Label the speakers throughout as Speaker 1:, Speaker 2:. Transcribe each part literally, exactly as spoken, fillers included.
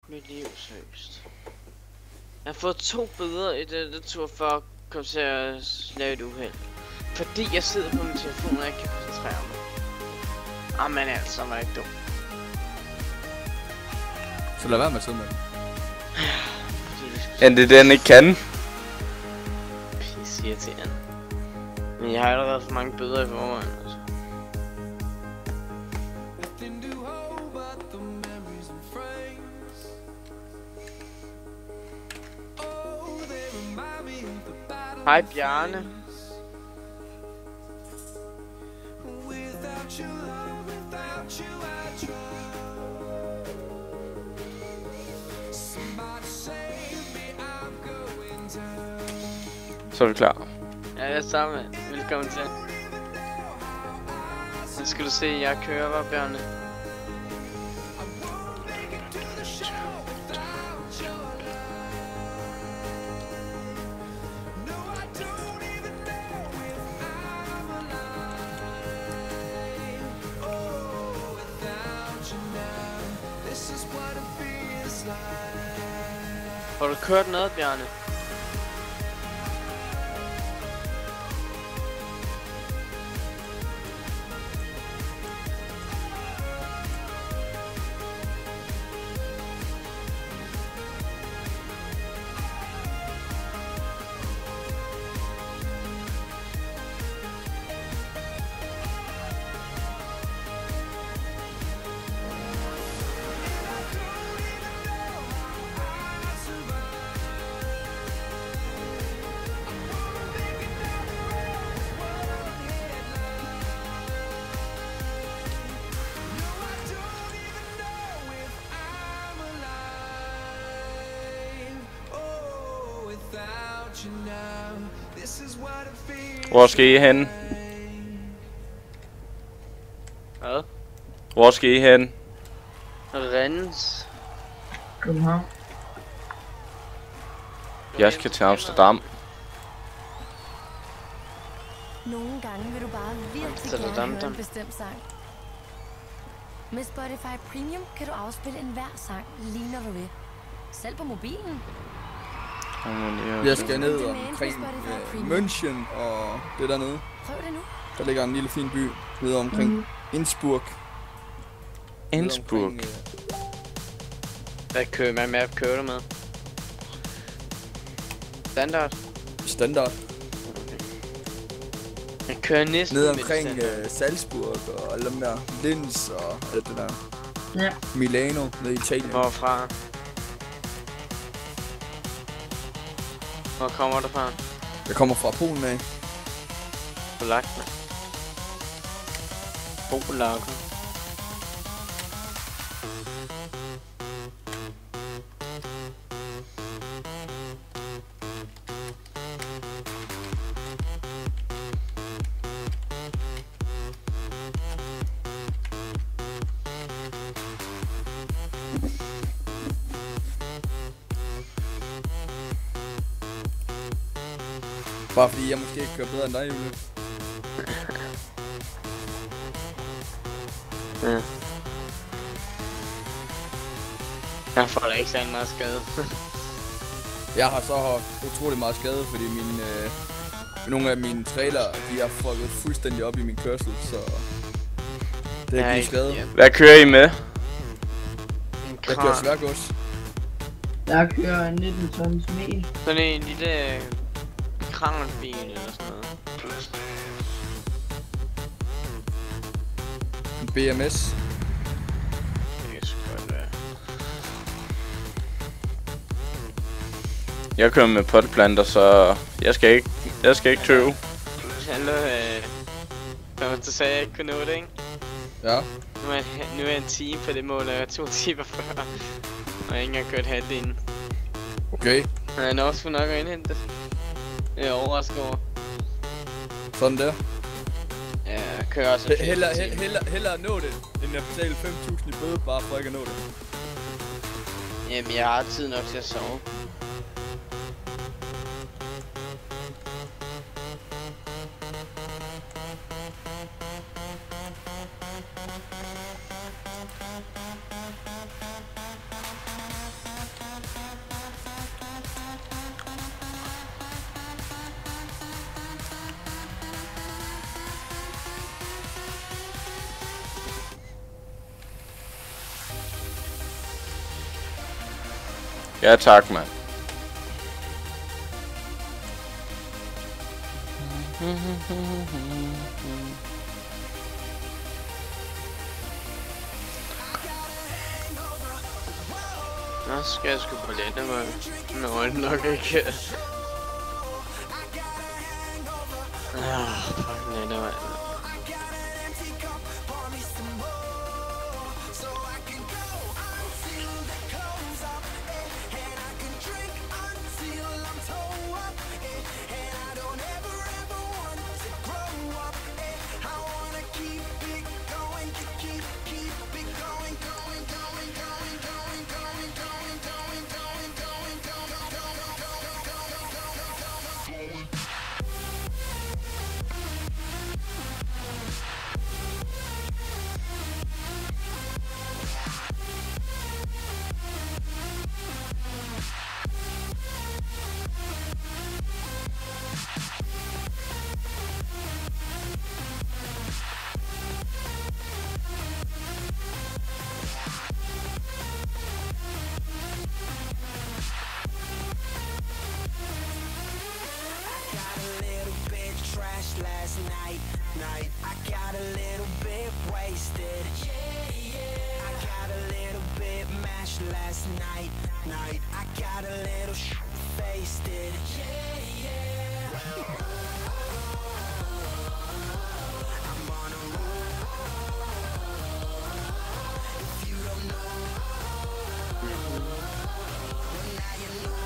Speaker 1: Mit liv, seriøst. Jeg har fået to bøder i dette tur for at komme til at lave et uheld. Fordi jeg sidder på min telefon og ikke kan koncentrere mig. Ah, men altså, var ikke dum.
Speaker 2: Så lad være med at sidde med den.
Speaker 3: Men det er den ikke kan.
Speaker 1: Pisse irriterende. Men jeg har allerede for mange bøder i forvejen, altså. Hej Bjarne.
Speaker 3: Så er vi klar.
Speaker 1: Ja, jeg er sammen. Velkommen til. Nu skal du se, jeg kører, var Bjarne. Har du kørt noget, Bjarne?
Speaker 3: Hvor skal I hen?
Speaker 1: Hvad?
Speaker 3: Hvor skal I hen?
Speaker 1: Rennes.
Speaker 4: København.
Speaker 3: Jeg skal til Amsterdam.
Speaker 5: Nogle gange vil du bare virkelig gerne høre en bestemt sang. Med Spotify Premium kan du afspille enhver sang, lige når du vil. Selv på mobilen.
Speaker 2: Jeg skal ned omkring øh, München og det dernede.
Speaker 5: Prøv det nu.
Speaker 2: Der ligger en lille fin by nede omkring mm. Innsbruck.
Speaker 3: Innsbruck?
Speaker 2: Omkring, øh...
Speaker 1: Hvad kører man med? Kører du med? Standard?
Speaker 2: Standard.
Speaker 1: Jeg kører næsten
Speaker 2: nede omkring øh, Salzburg og alle dem der. Linz og alt det der.
Speaker 4: Ja.
Speaker 2: Milano nede i Italien.
Speaker 1: Hvorfra? Hvor kommer du fra?
Speaker 2: Jeg kommer fra Polen af.
Speaker 1: Polak, man. Polak.
Speaker 2: Bare fordi jeg måske ikke kører bedre end dig, Julie.
Speaker 1: Ja. Jeg får da ikke særlig meget skade.
Speaker 2: Jeg har så haft utrolig meget skade, fordi mine, øh, nogle af mine trailer, de har fucket fuldstændig op i min kørsel, så det er ikke skade.
Speaker 3: Ja. Hvad kører I med?
Speaker 2: Jeg kører sværgods.
Speaker 4: Jeg kører nitten tons mel.
Speaker 1: Sådan en lille krangelbil eller sådan noget.
Speaker 2: En B M S.
Speaker 3: Jeg kører med potplanter, så jeg skal ikke, jeg skal ikke tøve.
Speaker 1: Hallo, øh... Du sagde, jeg ikke kunne nå det, ikke?
Speaker 2: Ja.
Speaker 1: Nu er, nu er jeg en time på det mål, og jeg er to timer før. Og jeg har ikke engang kørt halvdelen.
Speaker 2: Okay.
Speaker 1: Men jeg når sgu nok at indhente det. Jeg er overrasket over.
Speaker 2: Sådan der.
Speaker 1: Ja, jeg kører også
Speaker 2: H heller, he heller, heller at nå det, end at betale fem tusind i bøde, bare for ikke at nå det.
Speaker 1: Jamen, jeg har tid nok til at sove.
Speaker 3: Ja tak, mand.
Speaker 1: Nå, skal jeg sgu på lettemøl. Nå, det nok ikke. Ah, fuck lettemøl.
Speaker 6: Last night, night, I got a little bit wasted. Yeah, yeah. I got a little bit mashed last night, night. I got a little sh**faced it. Yeah, yeah. I'm on a roll. If you don't know, well now you know.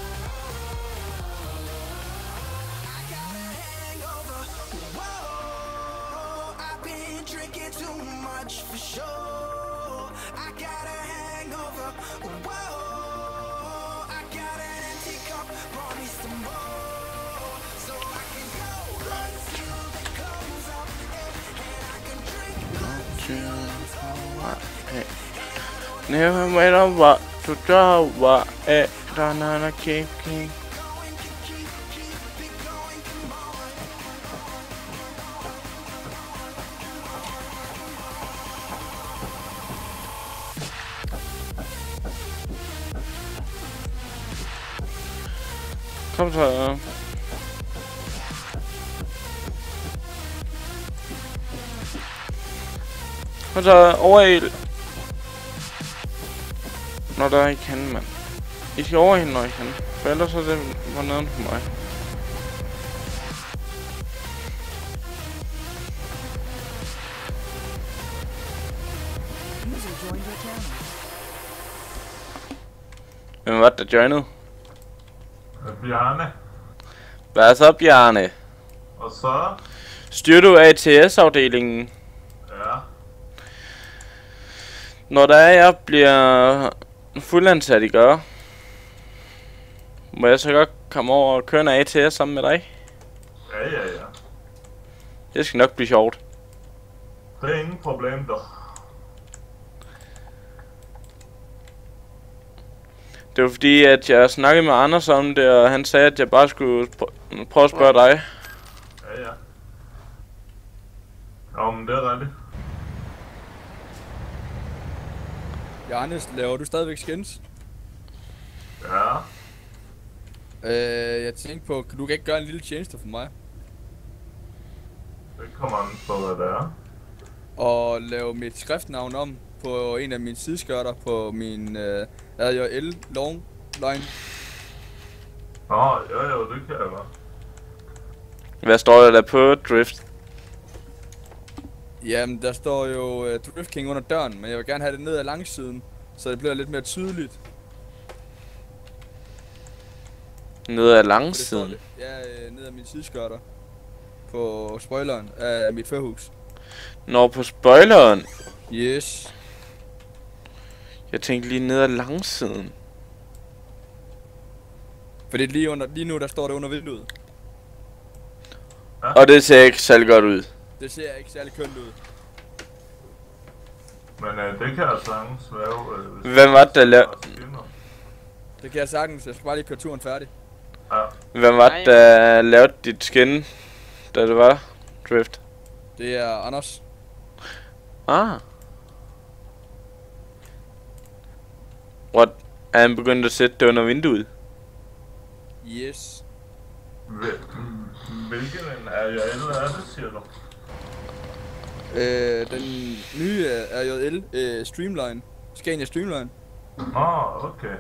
Speaker 6: I got a hangover. Whoa, I've been drinking too much for sure. I got a hangover. Whoa, I got an empty cup. Pour me some more, so I can go until the comes up, and I can drink until
Speaker 3: Never matter what to do, what it gonna keep king. Kom så. Kom så overhæld. Når der ikke kan, mand. I skal overhælde, når I kan. For ellers er det var neden for mig. Hvem var det, der joinede?
Speaker 7: Bjarne.
Speaker 3: Hvad så, Bjarne?
Speaker 7: Og så?
Speaker 3: Styrer du A T S-afdelingen?
Speaker 7: Ja.
Speaker 3: Når der er, jeg bliver fuldansat i gør, må jeg så godt komme over og køre en A T S sammen med dig?
Speaker 7: Ja, ja, ja.
Speaker 3: Det skal nok blive sjovt.
Speaker 7: Det er ingen problem, dog.
Speaker 3: Det var fordi, at jeg snakkede med Anders om det, og han sagde, at jeg bare skulle pr- prøve at spørge dig.
Speaker 7: Ja, ja. Jo, men det er rigtigt.
Speaker 2: Johannes, laver du stadigvæk skins?
Speaker 7: Ja.
Speaker 2: Øh, jeg tænkte på, du kan ikke gøre en lille tjeneste for mig?
Speaker 7: Det kommer an på, hvad det er.
Speaker 2: Og lave mit skriftnavn om på en af mine sideskørter på min øh, R J L long line.
Speaker 7: Nå, jo jo, det kan jeg godt.
Speaker 3: Hvad står der der på Drift?
Speaker 2: Jamen, der står jo uh, Drift King under døren, men jeg vil gerne have det ned ad langsiden, så det bliver lidt mere tydeligt.
Speaker 3: Ned ad langsiden?
Speaker 2: Ja, øh, ned ad mine sideskørter. På spoileren af mit førhus.
Speaker 3: Nå, på spoileren?
Speaker 2: Yes.
Speaker 3: Jeg tænkte lige ned ad langsiden.
Speaker 2: For det er lige, under, lige nu, der står det under vinduet.
Speaker 7: Ja.
Speaker 3: Og det ser ikke særlig godt ud.
Speaker 2: Det ser ikke særlig kønt ud.
Speaker 7: Men øh, det kan jeg sagtens lave, øh,
Speaker 3: Hvem var det, der lavede...
Speaker 2: Det kan jeg sagtens, jeg skal bare lige køre turen færdig.
Speaker 7: Ja.
Speaker 3: Hvem var det, der lavede dit skin, da det var Drift?
Speaker 2: Det er Anders.
Speaker 3: Ah. What? er han begyndt at sætte det under vinduet.
Speaker 2: Yes.
Speaker 7: Hvil, hvilken en R J L er det, siger du?
Speaker 2: Øh, den nye R J L øh, Streamline. Scania Streamline.
Speaker 7: Åh, oh, okay.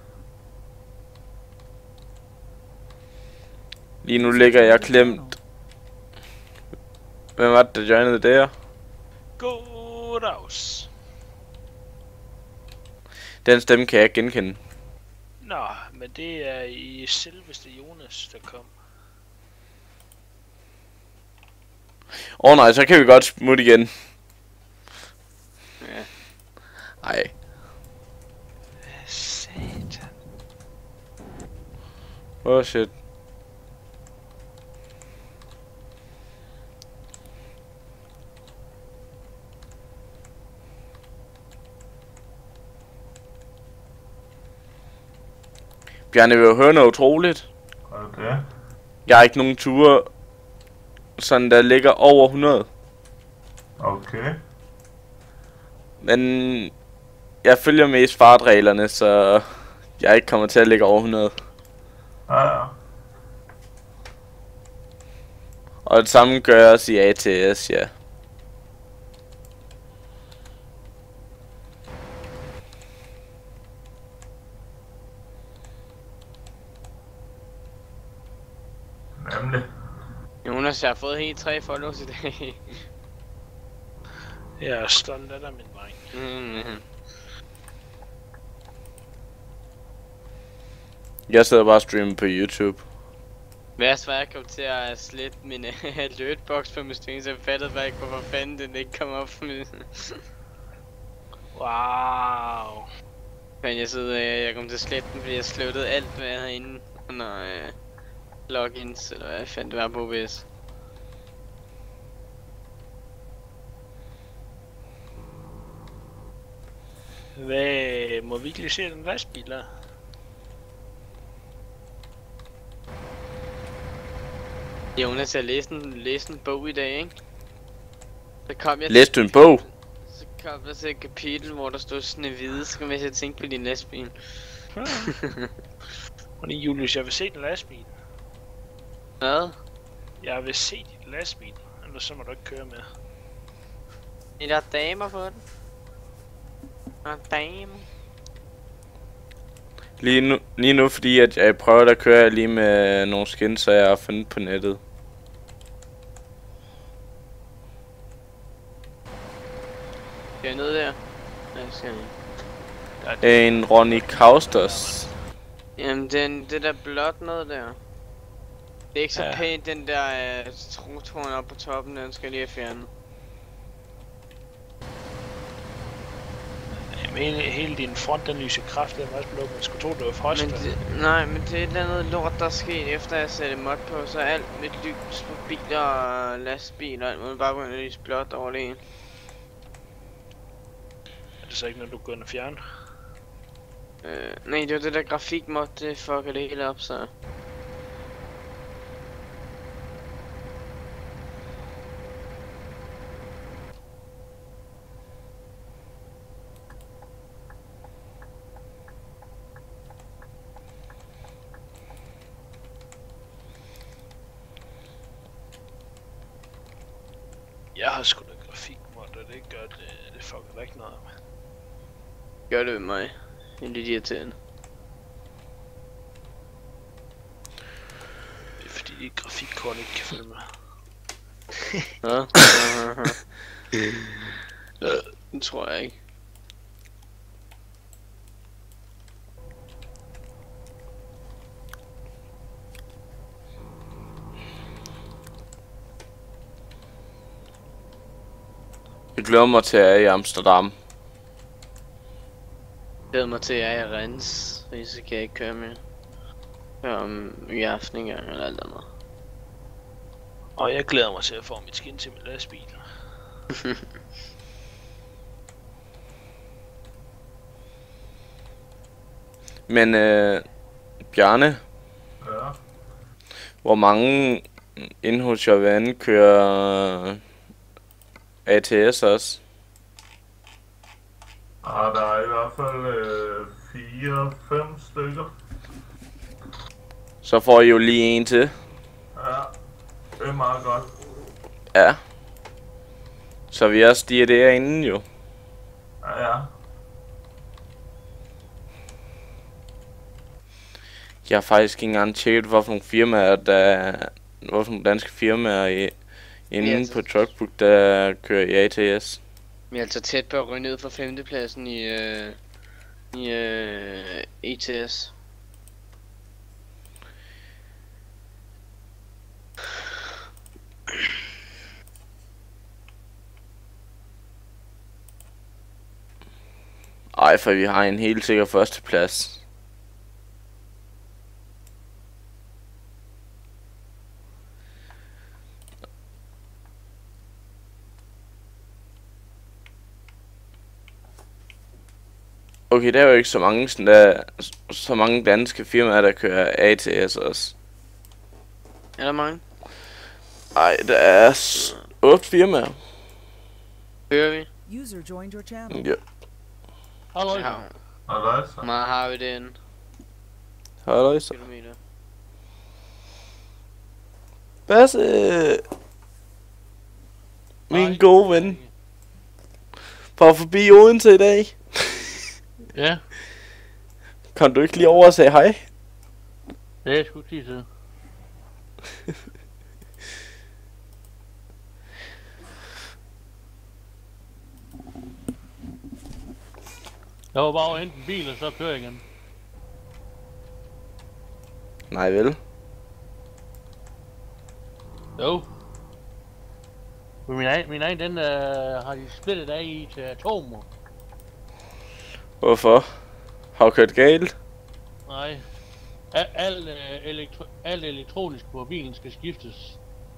Speaker 3: Lige nu ligger jeg klemt. Hvem var det, der joinede der?
Speaker 8: Goddags.
Speaker 3: Den stemme kan jeg ikke genkende.
Speaker 8: Nå, men det er i selveste Jonas, der kom.
Speaker 3: Åh oh, nej, så kan vi godt smutte igen.
Speaker 1: Ja.
Speaker 3: Ej.
Speaker 8: Satan.
Speaker 3: Oh shit. Bjarne vil jo høre noget utroligt.
Speaker 7: Okay.
Speaker 3: Jeg har ikke nogen ture, sådan der ligger over hundrede.
Speaker 7: Okay.
Speaker 3: Men jeg følger mest fartreglerne, så jeg ikke kommer til at ligge over hundrede.
Speaker 7: Ja, ja.
Speaker 3: Og det samme gør også i A T S, ja.
Speaker 7: Nemlig.
Speaker 1: Jonas, jeg har fået helt tre follows i dag.
Speaker 8: Jeg er stolt af dig, min dreng.
Speaker 1: Mm-hmm.
Speaker 3: Jeg sidder bare og streamer på YouTube.
Speaker 1: Værst var, jeg kom til at slette min alertbox på min stream, så jeg fattede bare ikke, hvorfor fanden den ikke kom op for mig.
Speaker 8: Wow.
Speaker 1: Men jeg sidder, jeg, jeg kom til at slette den, fordi jeg sluttede alt, hvad jeg havde inde under øh, logins, eller hvad jeg fandt, det var på O B S.
Speaker 8: Hvad må vi ikke lige se den lastbil der?
Speaker 1: Jonas, jeg læste en, læste en bog i dag, ikke? Så kom jeg
Speaker 3: Læste du en bog?
Speaker 1: Så kom der til et kapitel, hvor der stod Snehvide, så kom jeg til at tænke på din lastbil.
Speaker 8: Og det Julius, jeg vil se den lastbil.
Speaker 1: Hvad?
Speaker 8: Jeg vil se din lastbil, ellers så må du ikke køre med.
Speaker 1: Er der damer på den? Der er damer.
Speaker 3: Lige nu, lige nu fordi at jeg prøver at køre lige med nogle skins, så jeg har fundet på nettet.
Speaker 1: Skal jeg ned der? Nej, det skal jeg ikke.
Speaker 3: En Ronny Kausters.
Speaker 1: Jamen, den, det der blåt noget der. Det er ikke så
Speaker 8: Ja.
Speaker 1: pænt, den der uh, trotoren oppe på toppen, den skal jeg lige have fjernet.
Speaker 8: Jamen, hele, hele din front, den lyser kraftigt, den var også blå, men skulle tro, det var frost.
Speaker 1: Men det, nej, men det er et eller andet lort, der er sket efter jeg satte mod på, så alt mit lys på biler og lastbiler og alt muligt bare begyndt at lyse blåt over det ene.
Speaker 8: Er det så ikke noget, du går ind og fjerne?
Speaker 1: Øh, nej, det var det der grafikmod, det fucker det hele op, så...
Speaker 8: Jeg har sgu da grafikmod, og det gør det, det fucker da ikke noget med.
Speaker 1: Gør det ved mig. Det er lidt irriterende.
Speaker 8: Det er fordi grafikkort ikke kan følge med.
Speaker 1: Nå? Det tror jeg ikke.
Speaker 3: Jeg glæder mig til at være i Amsterdam.
Speaker 1: Jeg glæder mig til at jeg er i Rennes, fordi så kan jeg ikke køre mere. Køre om i aften engang eller alt andet.
Speaker 8: Og jeg glæder mig til at få mit skin til min lastbil.
Speaker 3: Men øh, Bjarne,
Speaker 7: Ja.
Speaker 3: hvor mange inde hos Werner kører A T S også?
Speaker 7: Ah, der er i hvert fald øh, fire fem stykker.
Speaker 3: Så får I jo lige en til.
Speaker 7: Ja, det er meget godt.
Speaker 3: Ja. Så vi også stiger derinde jo.
Speaker 7: Ja, ja.
Speaker 3: Jeg har faktisk ikke engang tjekket, hvorfor nogle firmaer, der... Hvorfor nogle danske firmaer i, inde
Speaker 1: altså,
Speaker 3: på Truckbook, der kører i A T S.
Speaker 1: Vi er altså tæt på at ryge ned fra femtepladsen i, øh, i øh, E T S.
Speaker 3: Ej, for vi har en helt sikker førsteplads. Okay, der er jo ikke så mange sådan der, så mange danske firmaer, der kører A T S også.
Speaker 1: Er der mange?
Speaker 3: Ej, der er otte firmaer.
Speaker 1: Hører vi?
Speaker 9: User joined your channel.
Speaker 3: Ja.
Speaker 8: Hallo.
Speaker 1: Ja.
Speaker 7: Hvad så?
Speaker 1: Meget har vi den.
Speaker 3: Hallo, så.
Speaker 1: Kilometer.
Speaker 3: Basse! Min gode ven. Var forbi Odense i dag.
Speaker 8: Ja,
Speaker 3: Kan du ikke lige over og sige hej?
Speaker 8: det er sgu tid til. Jeg var bare over at hente en bil, og så kører jeg igen.
Speaker 3: Nej vel.
Speaker 8: Jo. For min egen, min egen den uh, har de splittet af i til atomer.
Speaker 3: Hvorfor? Har du kørt galt?
Speaker 8: Nej. Al, al, uh, elektro, alt elektronisk på bilen skal skiftes.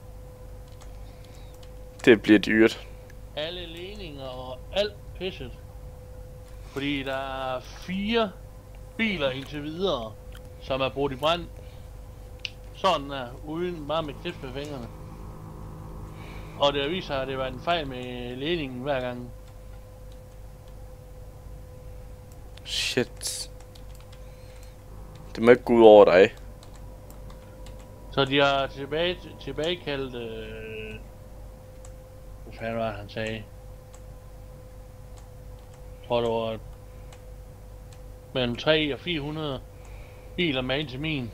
Speaker 3: Det bliver dyrt.
Speaker 8: Alle ledninger og alt pisset. Fordi der er fire biler indtil videre, som er brugt i brand. Sådan der, uden bare med knips med fingrene. Og det viser sig, at det var en fejl med ledningen hver gang.
Speaker 3: Shit. Det må ikke gå ud over dig.
Speaker 8: Så de har tilbage, tilbagekaldt... Øh... Hvad fanden var det, han sagde? Jeg tror, det var mellem tre og fire hundrede biler med ind til min.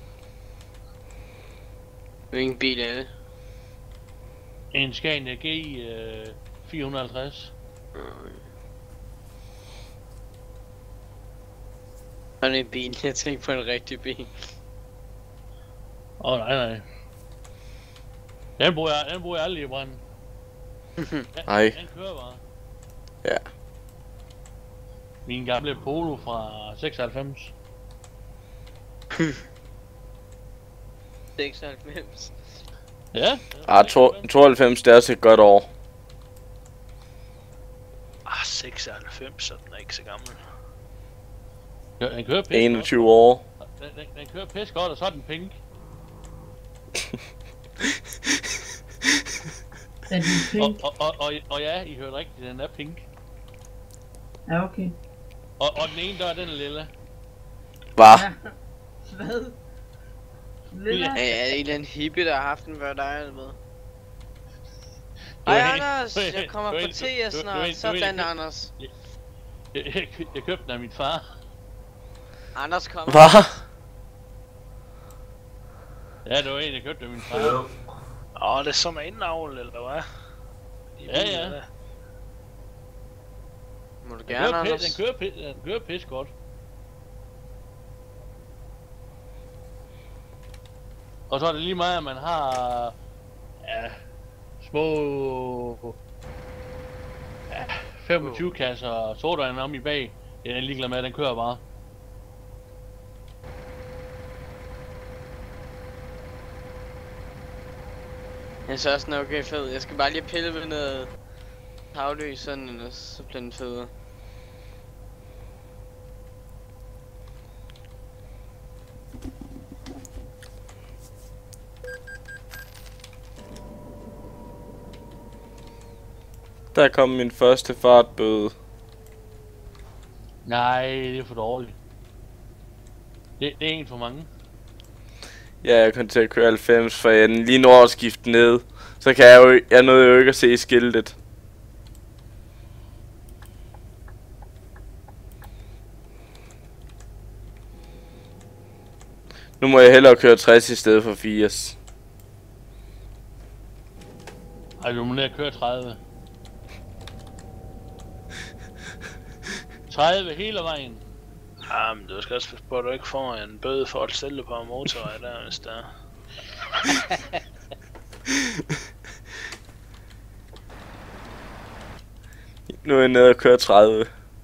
Speaker 1: Hvilken bil er det?
Speaker 8: En Scania G øh, fire hundrede og halvtreds.
Speaker 1: Og det er en bil, jeg tænker på en rigtig bil.
Speaker 8: Åh oh, nej nej. Den bruger jeg, den bruger jeg aldrig i branden.
Speaker 3: Nej.
Speaker 8: Den kører bare.
Speaker 3: Ja.
Speaker 8: Min gamle Polo fra seksoghalvfems.
Speaker 1: seksoghalvfems.
Speaker 8: Ja.
Speaker 3: Ah, tooghalvfems, det er også et godt år.
Speaker 8: Ah, seksoghalvfems, så den er ikke så gammel. Ja, den kører pisse
Speaker 3: enogtyve år.
Speaker 8: Den, den, den kører pisse godt, og så er den pink.
Speaker 4: Er den pink?
Speaker 8: Og, og, og, og, og ja, I hørte rigtigt, den er pink.
Speaker 4: Ja, okay.
Speaker 8: Og, og den ene der, den er lille.
Speaker 3: Hvad?
Speaker 4: Ja. Hvad? Lilla?
Speaker 1: Ja, er det en eller anden hippie, der har haft den før dig eller hvad?
Speaker 8: Du
Speaker 1: Ej
Speaker 8: er helt-
Speaker 1: Anders,
Speaker 8: du er
Speaker 1: jeg
Speaker 8: helt-
Speaker 1: kommer
Speaker 8: du er
Speaker 1: på
Speaker 8: helt-
Speaker 1: te
Speaker 8: du- du er
Speaker 1: snart.
Speaker 8: helt- du er helt-
Speaker 1: Sådan Anders.
Speaker 8: Jeg, jeg, jeg købte den af min far.
Speaker 1: Anders kommer.
Speaker 3: Hvad?
Speaker 8: Ja, det var en, jeg købte af min far.
Speaker 7: Ja.
Speaker 8: Åh, det er som indavl, eller hvad? Ja, ja.
Speaker 1: Må du
Speaker 8: Den
Speaker 1: gerne,
Speaker 8: kører, pis,
Speaker 1: Anders?
Speaker 8: den kører, pis, den kører pis godt. Og så er det lige meget, at man har... Ja... Små... Ja, femogtyve kasser sodavand om i bag. Det er den ligeglad med, den kører bare.
Speaker 1: Jeg synes også, den er okay fed. Jeg skal bare lige pille ved noget havløs sådan, eller så bliver den federe.
Speaker 3: Der kom min første fartbøde.
Speaker 8: Nej, det er for dårligt. Det, det er en for mange.
Speaker 3: Ja, jeg kommer til at køre halvfems, for jeg lige når at skifte ned. Så kan jeg jo, jeg nåede jo ikke at se skiltet. Nu må jeg hellere køre tres i stedet for firs.
Speaker 8: Ej, du må ned at køre tredive. tredive hele vejen.
Speaker 9: Ja, men du skal også passe på, at du ikke får en bøde for at stille på en motorvej der, hvis der er.
Speaker 3: Nu er jeg nede og køre tredive.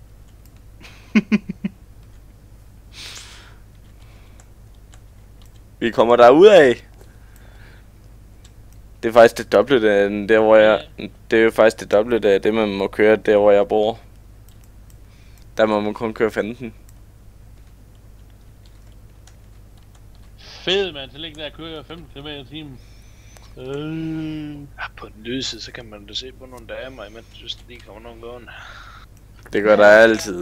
Speaker 3: Vi kommer derud af. Det er faktisk det dobbelte af der hvor jeg det er jo faktisk det dobbelte af det man må køre der hvor jeg bor. Der må man kun køre femten.
Speaker 8: Fed mand, så ligger der at køre femten kilometer i timen. Øh.
Speaker 9: Ja, på den lyse, så kan man da se på nogle damer, imens du synes, lige kommer nogen gående.
Speaker 3: Det gør der altid.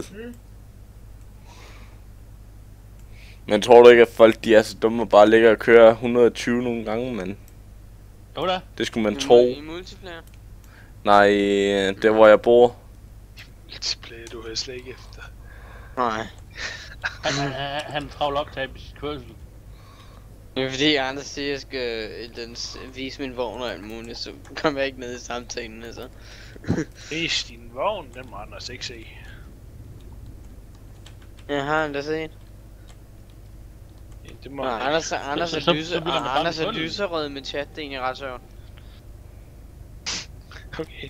Speaker 3: Men tror du ikke at folk de er så dumme og bare ligger og kører et hundrede og tyve nogle gange, men
Speaker 8: Jo da.
Speaker 3: det skulle man tro.
Speaker 1: I multiplayer?
Speaker 3: Nej, der hvor jeg bor.
Speaker 9: Multiplayer, du har slet ikke efter.
Speaker 1: Nej.
Speaker 8: Han, han, han travler op til sit kørsel.
Speaker 1: Det er fordi andre siger, at jeg skal den, vise min vogn og alt muligt, så kommer jeg ikke ned i samtalen, altså.
Speaker 9: Vis din vogn, den må Anders ikke se.
Speaker 1: Jeg har han da set.
Speaker 9: Ja, det må
Speaker 1: Nå,
Speaker 9: han
Speaker 1: Anders,
Speaker 9: ikke.
Speaker 1: Anders,
Speaker 8: Så-
Speaker 1: er
Speaker 8: så-
Speaker 1: lyse,
Speaker 8: så bliver man
Speaker 1: og
Speaker 8: bare
Speaker 1: Anders er
Speaker 8: misundelig.
Speaker 1: lyserød med chat, det er egentlig ret sjovt.
Speaker 9: Okay.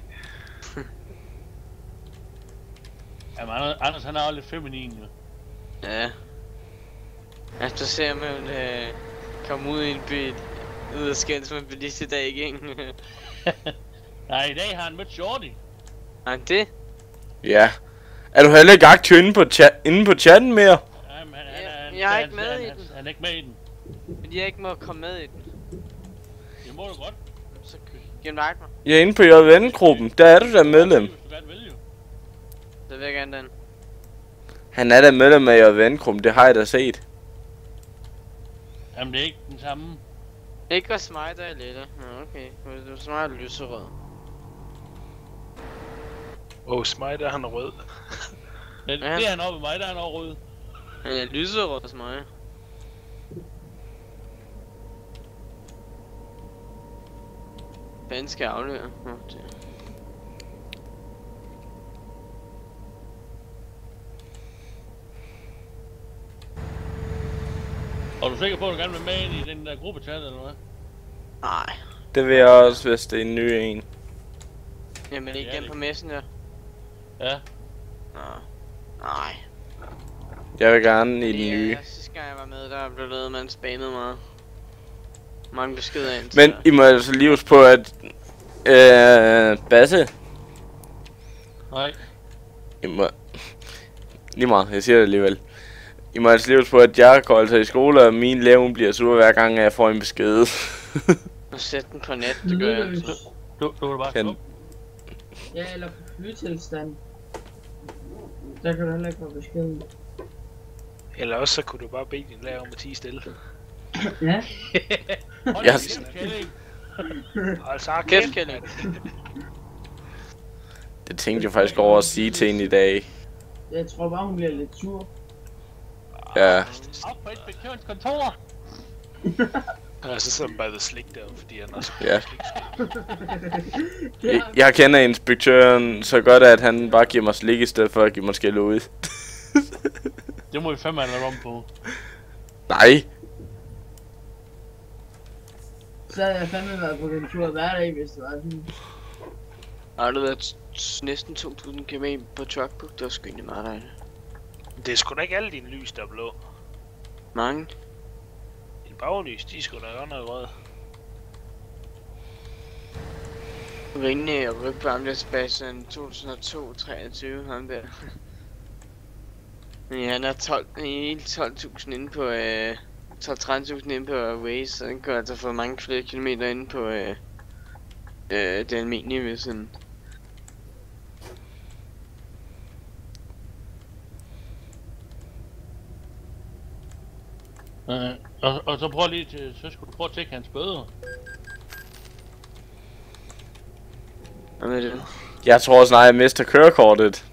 Speaker 8: Jamen, Anders, Anders han er jo lidt feminin jo.
Speaker 1: Ja. Altså, du ser man øh, komme ud i en bil, ud og skændes med en bilist i dag, ikke?
Speaker 8: Nej, i dag har han mødt Shorty.
Speaker 1: Har han det?
Speaker 3: Ja. Er du heller ikke aktiv inde på, chat, inde på chatten mere?
Speaker 8: Jamen, han,
Speaker 1: Ja,
Speaker 8: han, han,
Speaker 1: jeg er
Speaker 8: han,
Speaker 1: ikke med
Speaker 8: han,
Speaker 1: i
Speaker 8: han,
Speaker 1: den.
Speaker 8: Han er ikke med i den.
Speaker 1: Fordi jeg ikke må komme med i den.
Speaker 8: Det må du godt.
Speaker 1: Så invite mig.
Speaker 3: Jeg er inde på J V N-gruppen. Der er du da medlem.
Speaker 8: Hvis du gerne vil jo.
Speaker 1: Så vil jeg gerne den.
Speaker 3: Han er da medlem af J V N-gruppen, det har jeg da set.
Speaker 8: Jamen, det er ikke den samme.
Speaker 1: Ikke hos mig, der er lidt. Nå, okay. Du er snart lyserød.
Speaker 9: Åh, oh, smite der han er rød.
Speaker 8: Det,
Speaker 1: Ja.
Speaker 8: det er han oppe med mig, der er han over rød.
Speaker 1: Han er lyserød hos mig. Fanden skal jeg aflevere? Nå, det.
Speaker 8: Og er du sikker på, at du gerne vil med ind i den der gruppechat, eller hvad?
Speaker 1: Nej.
Speaker 3: Det vil jeg også, hvis det er en ny en.
Speaker 1: Jamen ikke
Speaker 8: Ja,
Speaker 1: den
Speaker 8: det-
Speaker 1: på Messenger.
Speaker 8: Ja.
Speaker 1: Nå. Nej.
Speaker 3: Jeg vil gerne i den nye.
Speaker 1: Ja, sidste gang jeg var med, der blev lavet, man spammede meget. Mange beskeder ind.
Speaker 3: Men I må altså lige huske på, at øh, Basse,
Speaker 8: Nej.
Speaker 3: I må, lige meget, jeg siger det alligevel. I må altså lige huske på, at jeg går altså i skole, og min elev bliver sur hver gang, jeg får en besked.
Speaker 1: Og sæt den på net, det gør jeg altid.
Speaker 8: Du, du vil bare
Speaker 3: Kan-
Speaker 8: slukke.
Speaker 4: Ja, eller på flytilstand. Der kan du heller ikke få beskeden.
Speaker 9: Eller også så kunne du bare bede din lærer om at tie stille.
Speaker 4: Ja.
Speaker 8: Hold
Speaker 3: Jeg-
Speaker 8: da kæft, Kælling.
Speaker 9: Altså,
Speaker 1: Kæft, Kælling.
Speaker 3: Det tænkte jeg faktisk over at sige til hende i dag.
Speaker 4: Jeg tror bare, hun bliver lidt sur.
Speaker 3: Ja,
Speaker 8: Op på inspektørens kontor.
Speaker 9: Og så sidder man bare ved slik der, fordi han også
Speaker 3: ja. Jeg, jeg kender inspektøren så godt, at han bare giver mig slik i stedet for at give mig skæld ud.
Speaker 8: Det må vi fandme have lavet om på.
Speaker 3: Nej,
Speaker 4: Så havde jeg fandme været på den tur hver dag, hvis det var sådan.
Speaker 1: Har du været t- næsten to tusind kilometer på truckbook? Det var sgu egentlig meget dejligt.
Speaker 9: Det er sgu da ikke alle dine lys, der er blå.
Speaker 1: Mange.
Speaker 9: Dine baglys, de er sgu da godt nok røde.
Speaker 1: Ringende og rykke på ham der Sebastian to tusind og to treogtyve, ham der. Men ja, han er tolv, hele tolv tusind inde på, øh, tolv tretten tusind inde på Waze, så den kan altså få mange flere kilometer inde på, øh, øh, det almindelige ved sådan.
Speaker 8: Øh, og, og så prøv lige til, så skulle du prøve at tjekke hans bøder.
Speaker 1: Hvad med det?
Speaker 3: Jeg tror snart, jeg mister kørekortet.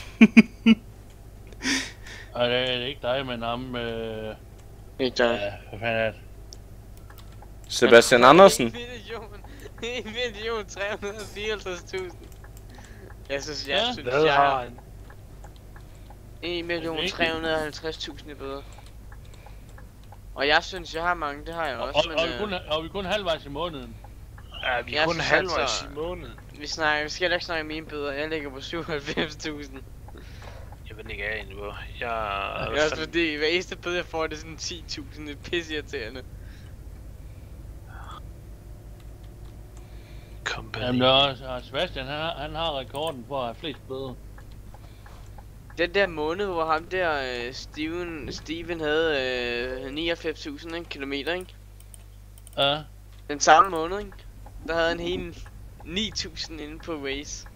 Speaker 8: Og det er ikke dig, men ham... Øh,
Speaker 1: ikke dig.
Speaker 8: Ja, hvad fanden er det?
Speaker 3: Sebastian Andersen.
Speaker 1: en million tre hundrede og fireoghalvtreds tusind. Jeg synes, jeg
Speaker 8: Ja,
Speaker 1: synes,
Speaker 9: Hvad
Speaker 1: jeg
Speaker 9: har
Speaker 1: har
Speaker 9: han?
Speaker 1: en million tre hundrede og halvtreds tusind i bøder. Og jeg synes, jeg har mange, det har jeg
Speaker 8: Og,
Speaker 1: også,
Speaker 8: og,
Speaker 1: men...
Speaker 8: og, vi
Speaker 1: øh,
Speaker 8: kun, og vi kun halvvejs i måneden.
Speaker 9: Ja, vi er
Speaker 1: Jeg
Speaker 9: kun
Speaker 1: synes
Speaker 9: halvvejs
Speaker 1: altså-
Speaker 9: i måneden.
Speaker 1: vi snakker, vi skal heller ikke snakke om mine bøder, jeg ligger på syvoghalvfems tusind.
Speaker 9: Jeg ved ikke af endnu. Jeg...
Speaker 1: Det er også fordi, hver eneste bøde jeg får, det er sådan ti tusind, det er pisseirriterende.
Speaker 9: Company.
Speaker 8: Jamen det er også, og Sebastian, han, har- han har rekorden for at have flest bøder.
Speaker 1: Den der måned, hvor ham der, øh, Steven, Steven havde øh, nioghalvfems tusind kilometer, ikke?
Speaker 8: Ja.
Speaker 1: Den samme måned, ikke? Der havde han hele ni tusind inde på race.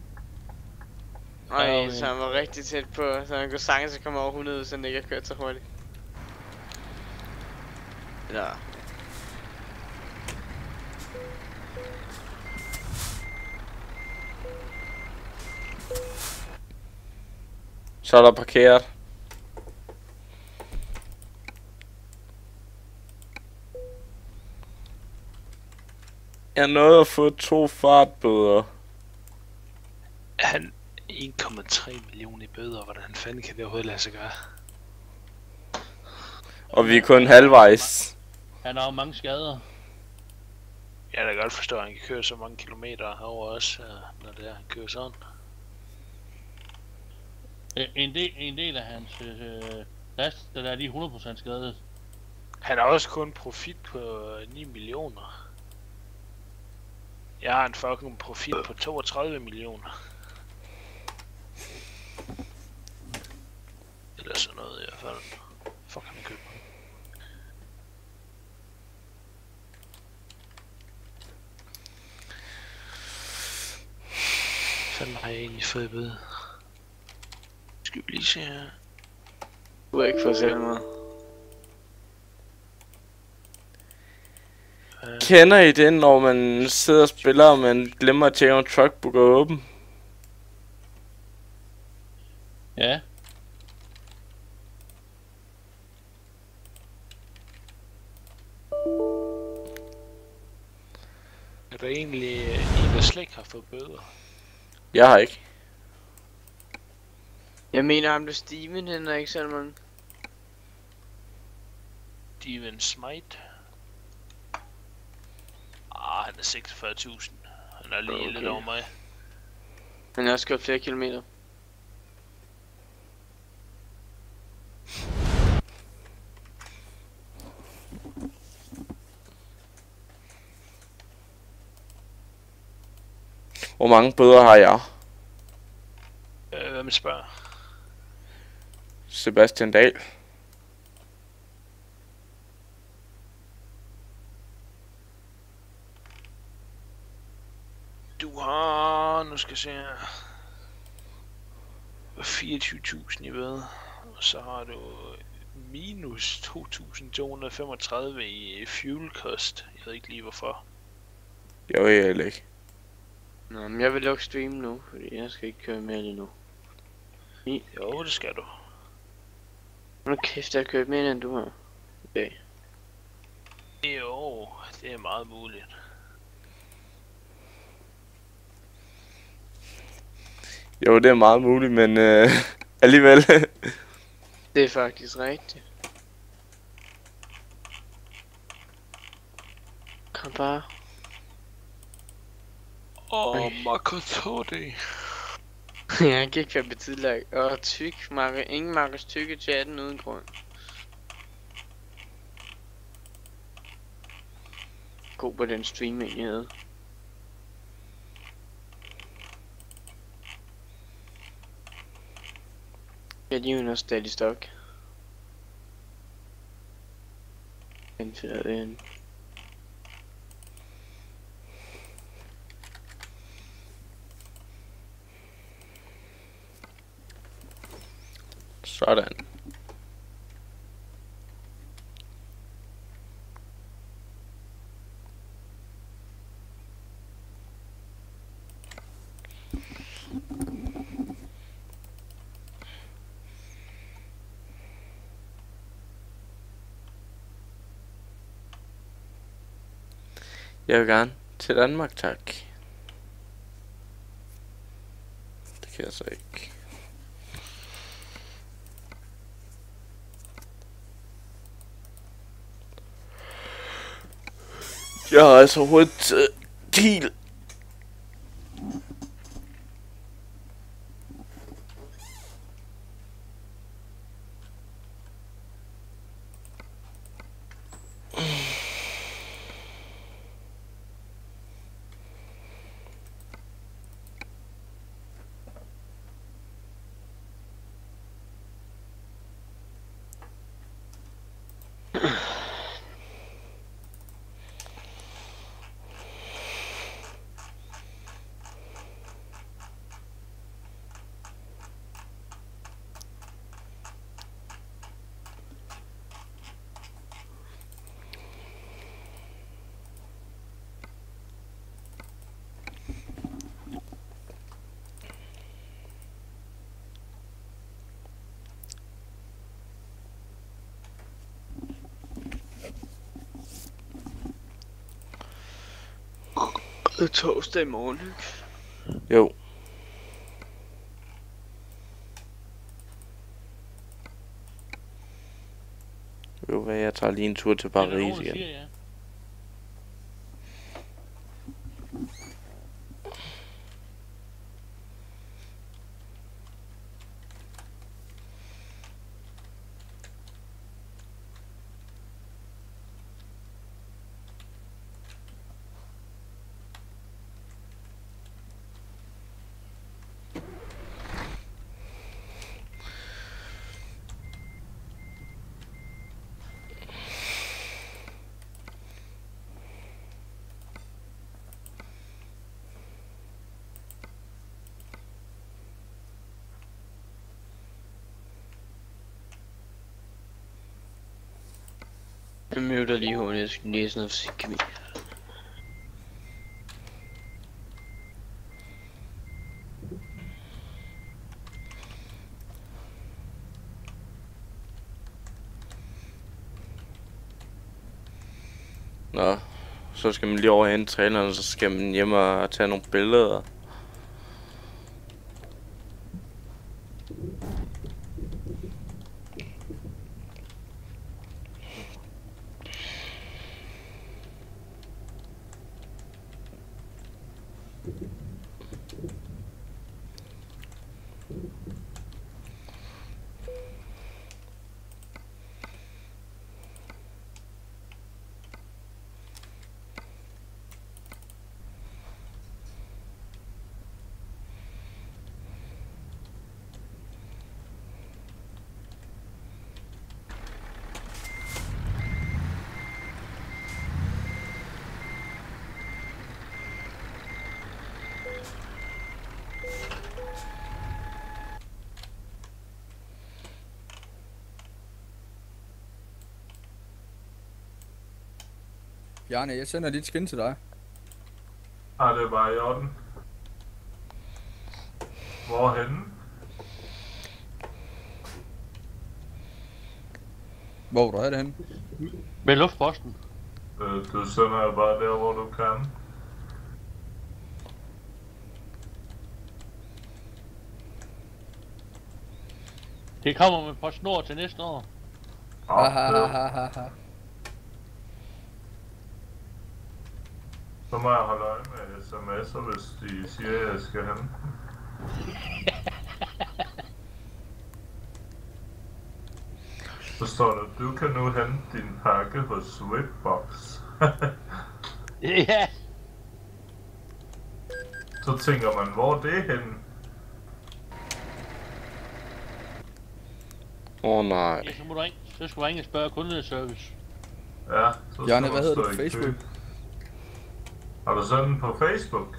Speaker 1: Ej,
Speaker 8: Ja, okay.
Speaker 1: så han var rigtig tæt på, så han kunne sagtens komme over hundrede, så han ikke har kørt så hurtigt. Ja.
Speaker 3: Så er der parkeret. Jeg nåede at få to fartbøder.
Speaker 9: Han en komma tre millioner i bøder. Hvordan fanden kan det overhovedet lade sig gøre?
Speaker 3: Og vi er kun halvvejs.
Speaker 8: Han har jo mange skader.
Speaker 9: Jeg kan da godt forstå, at han kan køre så mange kilometer over os, når det er, han kører sådan.
Speaker 8: Øh, En del, en del af hans øh, last, der er lige hundrede procent skadet.
Speaker 9: Han har også kun profit på ni millioner. Jeg har en fucking profit på toogtredive millioner. Eller sådan noget i hvert fald. Fuck, han køber. Fanden har jeg egentlig fået i bøde? Skal vi lige se her.
Speaker 1: Du har ikke fået selv meget.
Speaker 3: Kender I det, når man sidder og spiller, og man glemmer at tjekke om truckbook er åben?
Speaker 8: Ja.
Speaker 9: Er der egentlig en, der slet ikke har fået bøder?
Speaker 3: Jeg har ikke.
Speaker 1: Jeg mener ham, du Steven, han er ikke så mange.
Speaker 9: Steven Smite. Ah, han er seksogfyrre tusind. Han er lige
Speaker 1: Okay.
Speaker 9: okay. lidt over mig.
Speaker 1: Han har også kørt flere kilometer.
Speaker 3: Hvor mange bøder har jeg?
Speaker 9: Øh, hvad med spørger?
Speaker 3: Sebastian Dahl.
Speaker 9: Du har... Nu skal jeg se her. fireogtyve tusind i bøde. Og så har du minus to tusind to hundrede og femogtredive i fuel cost. Jeg ved ikke lige hvorfor.
Speaker 3: Jeg ved heller ikke.
Speaker 1: Nå, men jeg vil lukke stream nu, fordi jeg skal ikke køre mere lige nu. I.
Speaker 9: Jo, det skal du.
Speaker 1: Nu kæft, jeg har kørt mere end du har. Okay.
Speaker 9: Jo, det er meget muligt.
Speaker 3: Jo, det er meget muligt, men øh, alligevel.
Speaker 1: Det er faktisk rigtigt. Kom bare.
Speaker 9: Åh,
Speaker 1: Ej.
Speaker 9: oh, Makotori.
Speaker 1: Jeg kan ikke være betidelig. Og tyk, Marke, ingen Markus tykke chatten uden grund. God på den stream, jeg havde. Jeg er lige også stadig stok. Den finder det ind.
Speaker 3: Sådan. Jeg vil gerne til Danmark, tak. Det kan jeg så ikke. Jeg har altså hurtigt til Kiel.
Speaker 1: Det er torsdag i morgen, ikke?
Speaker 3: Jo. Ved du hvad, jeg tager lige en tur til Paris igen.
Speaker 8: Siger, ja.
Speaker 1: Jeg møder lige hurtigt, jeg skal læse noget fysikkemi.
Speaker 3: Nå, så skal man lige over hen til træneren, og så skal man hjem og tage nogle billeder.
Speaker 2: Bjarne, jeg sender dit skin til dig.
Speaker 7: Ah, det er bare i orden. Hvorhenne?
Speaker 2: Hvor vil du have det henne?
Speaker 8: Med luftposten.
Speaker 7: Øh, du sender jeg bare der, hvor du kan.
Speaker 8: Det kommer med på snor til næste år.
Speaker 7: Ah,
Speaker 2: Ha,
Speaker 7: det,
Speaker 2: ha, ha, ha.
Speaker 7: så må jeg holde øje med sms'er, hvis de siger, at jeg skal hen. Så står der, du kan nu hente din pakke hos Whitbox.
Speaker 8: Ja.
Speaker 7: Så tænker man, hvor er det henne?
Speaker 3: Åh oh, nej.
Speaker 8: Ja, så må du ringe. Så skal du ringe og spørge kundeservice.
Speaker 7: Ja, så
Speaker 2: Bjarne,
Speaker 7: skal
Speaker 2: hvad
Speaker 7: man
Speaker 2: hedder
Speaker 7: stå
Speaker 2: du på
Speaker 7: i kø.
Speaker 2: Facebook?
Speaker 7: Har du sådan den på Facebook?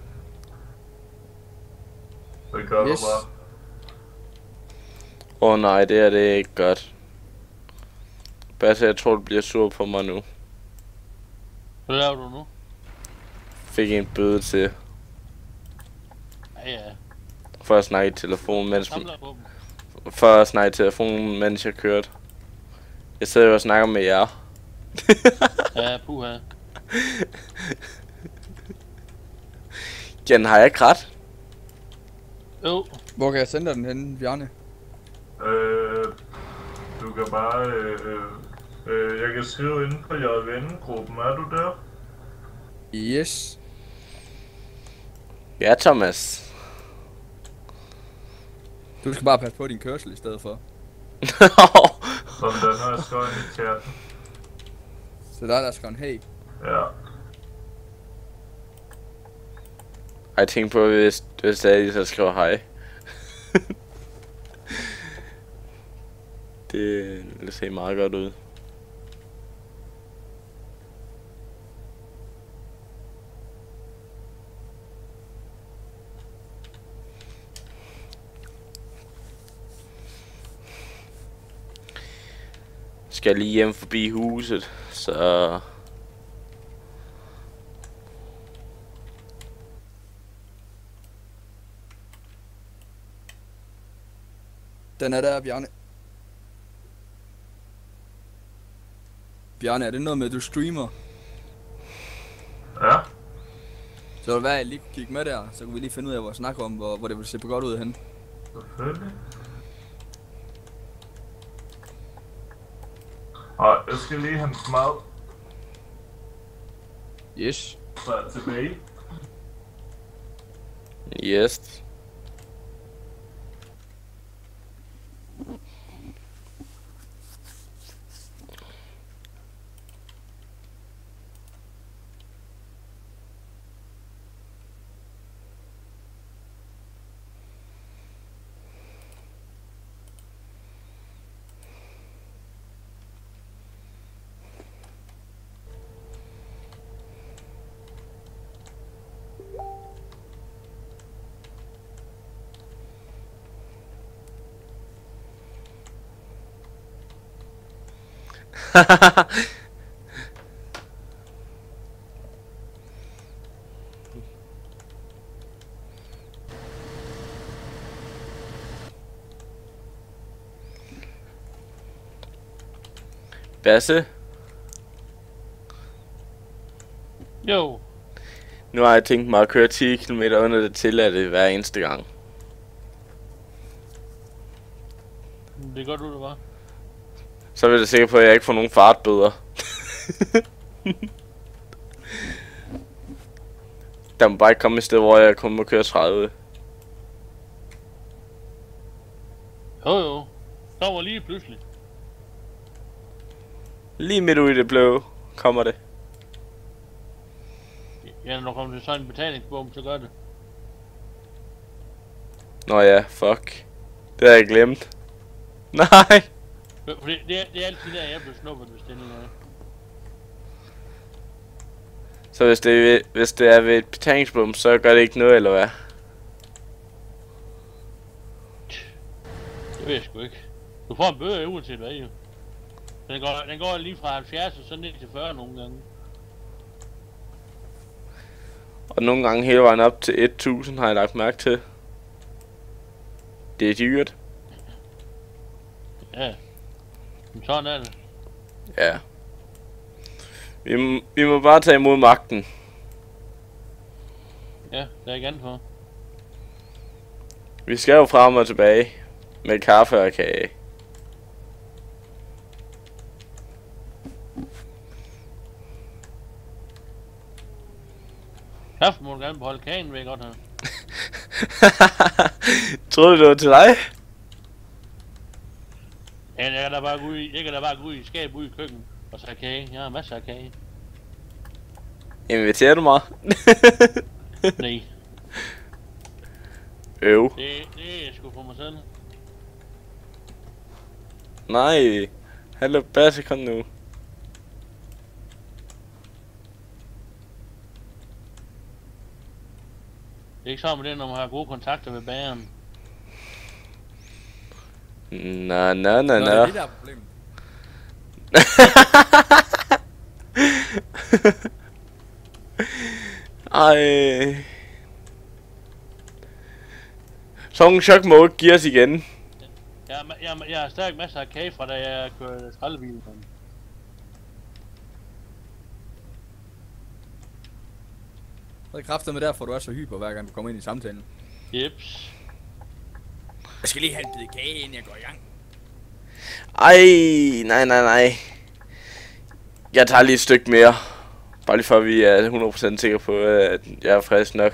Speaker 7: Det gør
Speaker 2: Yes.
Speaker 7: du bare.
Speaker 3: Åh oh, nej, det er det ikke godt. Basse, jeg tror du bliver sur på mig nu.
Speaker 8: Hvad laver du nu?
Speaker 3: Fik en bøde til
Speaker 8: Ja, ja.
Speaker 3: for at snakke i telefon, mens
Speaker 8: Samler på dem.
Speaker 3: for at snakke i telefon, mens jeg kørte. Jeg sidder jo og snakker med jer.
Speaker 8: Ja, puha.
Speaker 3: Jan, har jeg ikke ret?
Speaker 8: Jo.
Speaker 2: Hvor kan jeg sende den henne, Bjarne?
Speaker 7: Øh, du kan bare... Øh, øh, jeg kan skrive inden for J V N-gruppen. Er du der?
Speaker 2: Yes.
Speaker 3: Ja, Thomas.
Speaker 2: Du skal bare passe på din kørsel i stedet for.
Speaker 7: Som den har jeg skrevet i chatten.
Speaker 2: Så der er der skrevet hey.
Speaker 7: Ja.
Speaker 3: Jeg tænkte på, hvis du stadig så skriver hej. Det, det ser meget godt ud. Skal lige hjem forbi huset, så...
Speaker 2: Den er der, Bjarne. Bjarne, er det noget med, at du streamer?
Speaker 7: Ja.
Speaker 2: Så det være, at jeg lige kunne kigge med der, så kunne vi lige finde ud af, hvor jeg snakker om, hvor, hvor det vil se på godt ud henne.
Speaker 7: Selvfølgelig. Og jeg skal lige hente mad.
Speaker 2: Yes.
Speaker 7: Så er jeg tilbage.
Speaker 3: Yes. Basse?
Speaker 8: Jo.
Speaker 3: Nu har jeg tænkt mig at køre ti kilometer under det tilladte hver eneste gang.
Speaker 8: Det er godt ud, det var.
Speaker 3: Så vil jeg sikker på, at jeg ikke får nogen fartbøder. Der må bare ikke komme et sted, hvor jeg kun må køre tredive.
Speaker 8: Jo jo. Der var lige pludselig.
Speaker 3: Lige midt ude i det blå kommer det.
Speaker 8: Ja, når der kommer til sådan en betalingsbom, så gør det.
Speaker 3: Nå ja, fuck. Det har jeg glemt. Nej!
Speaker 8: For det, det, er, det er altid der, jeg bliver snuppet ved stillingen af.
Speaker 3: Så hvis det, er, hvis det er ved et betalingsbom, så gør det ikke noget, eller hvad?
Speaker 8: Det ved jeg sgu ikke. Du får en bøde uanset hvad, jo. Den går, den går lige fra halvfjerds og så ned til fyrre nogle gange.
Speaker 3: Og nogle gange hele vejen op til et tusind har jeg lagt mærke til. Det er dyrt.
Speaker 8: Ja. Men sådan er det.
Speaker 3: Ja. Vi må, vi må bare tage imod magten.
Speaker 8: Ja, det er ikke andet for.
Speaker 3: Vi skal jo frem og tilbage. Med kaffe og kage.
Speaker 8: Kaffe må du gerne beholde, kagen vil jeg godt have.
Speaker 3: Troede du det var til dig?
Speaker 8: Ja, jeg kan da bare gå ud i, jeg kan da bare gå ud i skab ud i køkkenet og så have kage. Jeg har masser af kage.
Speaker 3: Inviterer du mig?
Speaker 8: Nej.
Speaker 3: Øv.
Speaker 8: Det, det er sgu for mig selv.
Speaker 3: Nej. Hallo, Basse, kom nu.
Speaker 8: Det er ikke sådan med det, når man har gode kontakter med bageren.
Speaker 3: Nå, nå, nå, nå.
Speaker 2: Nå, det er det der problem.
Speaker 3: Ej. Sådan chok må ikke give os igen.
Speaker 8: Jeg, jeg, jeg har stadig masser af kage fra da jeg kørte skraldebilen.
Speaker 2: Så er kræfter med derfor, du er så hyper, hver gang du kommer ind i samtalen.
Speaker 8: Jeps.
Speaker 2: Jeg skal lige have en bid kage, inden jeg går i gang.
Speaker 3: Ej, nej, nej, nej. Jeg tager lige et stykke mere. Bare lige for at vi er hundrede procent sikre på, at jeg er frisk nok.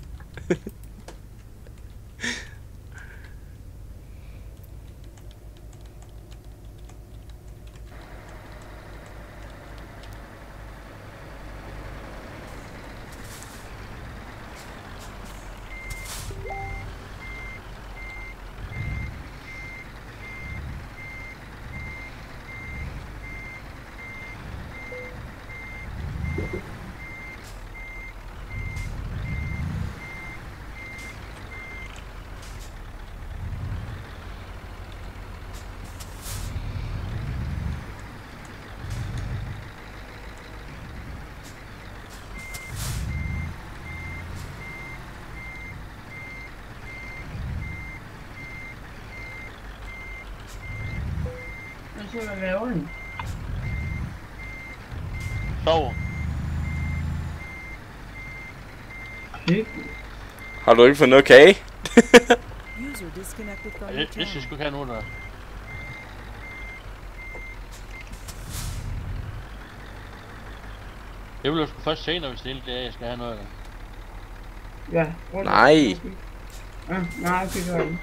Speaker 4: Så hvad laver den?
Speaker 8: Sover.
Speaker 3: Har du ikke fået noget kage?
Speaker 8: Jeg synes, jeg skulle have noget der. Jeg vil jo sgu først senere, hvis det er det, jeg skal have noget der.
Speaker 4: Ja.
Speaker 3: Nej.
Speaker 4: Ja, nej, det gør det.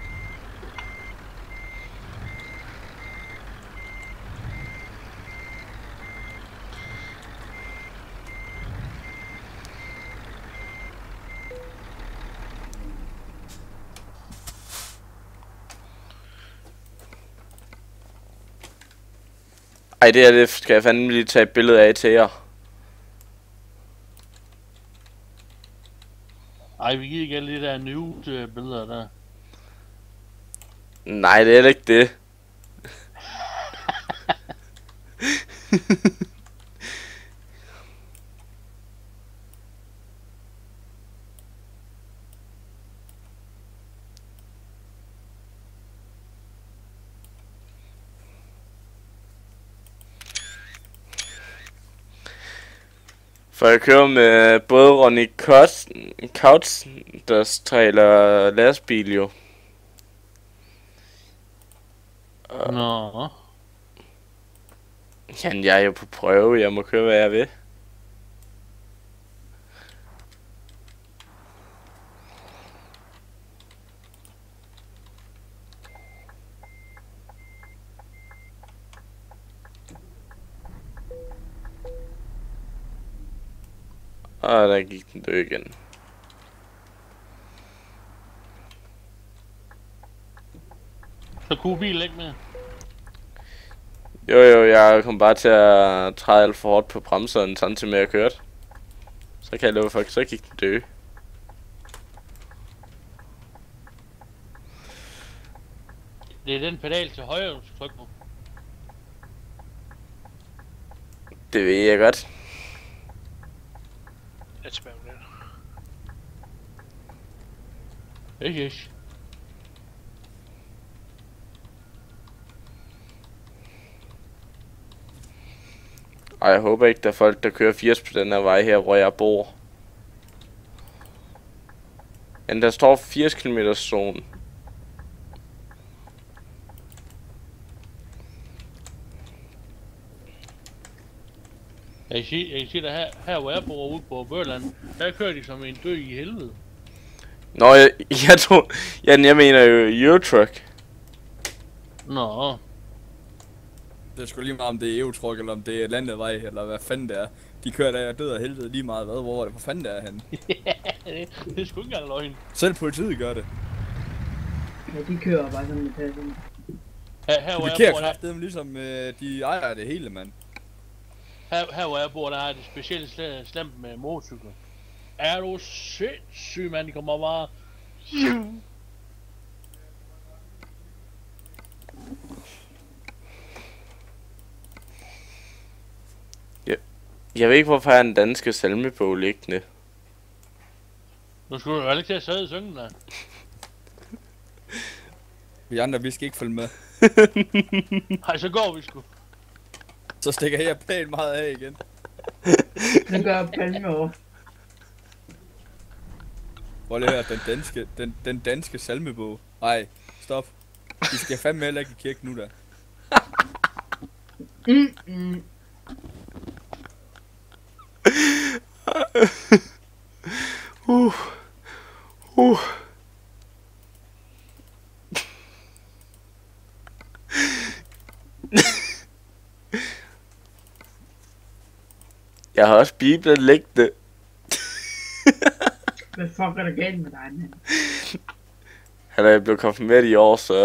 Speaker 3: Ej, det her, det skal jeg fandme lige tage et billede af til jer.
Speaker 8: Ej, vi giver ikke alle de der nude billeder der.
Speaker 3: Nej, det er ikke det. For jeg kører med både Ronny Couch, der trailer lastbil jo.
Speaker 8: Nå.
Speaker 3: Jamen, jeg er jo på prøve, jeg må køre hvad jeg vil. Og der gik den død igen.
Speaker 8: Så kunne bilen ikke mere?
Speaker 3: Jo jo, jeg kom bare til at træde alt for hårdt på bremseren, samtidig med at jeg kørte. Så kan jeg love for, så gik den død.
Speaker 8: Det er den pedal til højre, du skal trykke på.
Speaker 3: Det ved jeg godt.
Speaker 9: Jeg tilbage med det.
Speaker 8: Ikke ikke.
Speaker 3: Ej, jeg håber ikke, der er folk, der kører firs på den her vej her, hvor jeg bor. Men der står firs kilometer zone.
Speaker 8: Jeg kan sige, jeg kan sige der her, her hvor jeg bor ude på Børland, der kører de som en død i helvede.
Speaker 3: Nå, jeg, jeg tror, ja, jeg mener jo Eurotruck.
Speaker 8: Nå.
Speaker 2: Det er sgu lige meget om det er EU-truck, eller om det er landevej, eller hvad fanden det er. De kører der død af helvede lige meget hvad, hvor er det for fanden det er henne.
Speaker 8: Ja, det, det er sgu ikke engang løgn.
Speaker 2: Selv politiet gør det.
Speaker 4: Ja, de kører bare sådan lidt her sådan.
Speaker 8: Her, her hvor
Speaker 2: de
Speaker 8: jeg bor,
Speaker 2: kører dem ligesom, øh, de ejer det hele, mand.
Speaker 8: Her, her hvor jeg bor, der er det specielt sl slemt med motorcykler. Er du sindssyg, mand? De kommer bare...
Speaker 3: Jeg ved ikke, hvorfor jeg er en danske salmebog liggende.
Speaker 8: Nu skulle du jo ikke til at sidde og synge der.
Speaker 2: Vi andre, vi skal ikke følge med.
Speaker 8: Hej, så går vi sgu.
Speaker 2: Så stikker jeg pænt meget af igen.
Speaker 4: Det gør Palme over.
Speaker 2: Prøv lige at høre, den danske, den, den danske salmebog. Ej, stop. Vi skal fandme heller ikke i kirke nu da.
Speaker 4: Mm, mm.
Speaker 3: uh. Uh. Jeg har også Bibelen liggende.
Speaker 4: Hvad fuck er der galt med dig, mand?
Speaker 3: Han er blevet konfirmeret i år, så...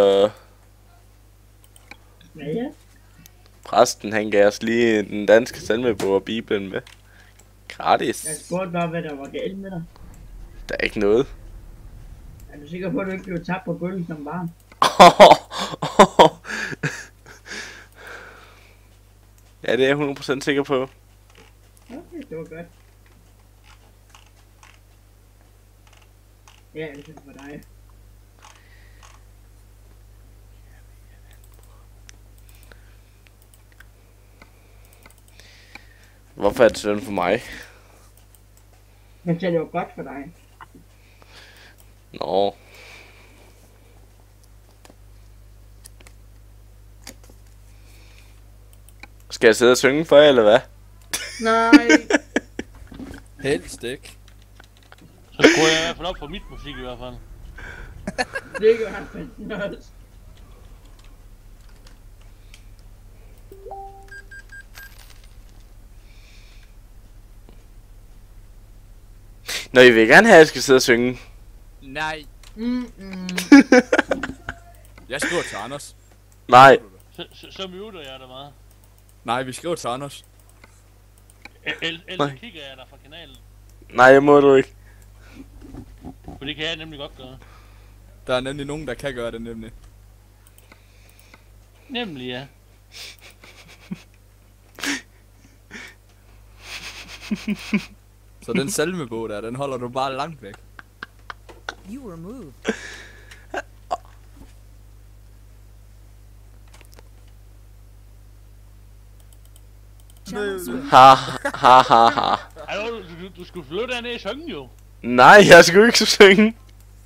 Speaker 4: Ja, ja.
Speaker 3: Præsten, han gav os lige den danske salmebog og Bibelen med. Gratis.
Speaker 4: Jeg spurgte bare, hvad der var galt med dig.
Speaker 3: Der er ikke noget.
Speaker 4: Er du sikker på, at du ikke blev tabt på gulvet som barn?
Speaker 3: Ja, det er jeg hundrede procent sikker på.
Speaker 4: Okay, det var godt. Ja, det synes jeg for dig.
Speaker 3: Hvorfor er det sådan for mig?
Speaker 4: Men så det var godt for dig.
Speaker 3: Nå. Skal jeg sidde og synge for jer, eller hvad?
Speaker 4: Nej.
Speaker 2: Helst ikke.
Speaker 8: Så skruer jeg i hvert fald op for mit musik i hvert fald.
Speaker 4: Det gør han fandme også.
Speaker 3: Nå, I vil gerne have, at jeg skal sidde og synge.
Speaker 2: Nej.
Speaker 4: Mm, mm.
Speaker 2: Jeg skriver til Anders.
Speaker 3: Nej.
Speaker 8: Så, så, så muter jeg dig meget.
Speaker 2: Nej, vi skriver til Anders.
Speaker 8: Ellers kigger jeg der fra kanalen.
Speaker 3: Nej, jeg må du ikke.
Speaker 8: For det kan jeg nemlig godt gøre.
Speaker 2: Der er nemlig nogen, der kan gøre det nemlig.
Speaker 8: Nemlig, ja.
Speaker 2: Så den salmebog der, den holder du bare langt væk.
Speaker 6: You were moved.
Speaker 3: Ha ha ha ha.
Speaker 8: Ej, du, du, du skulle flytte derned i synge jo.
Speaker 3: Nej, jeg skulle ikke synge.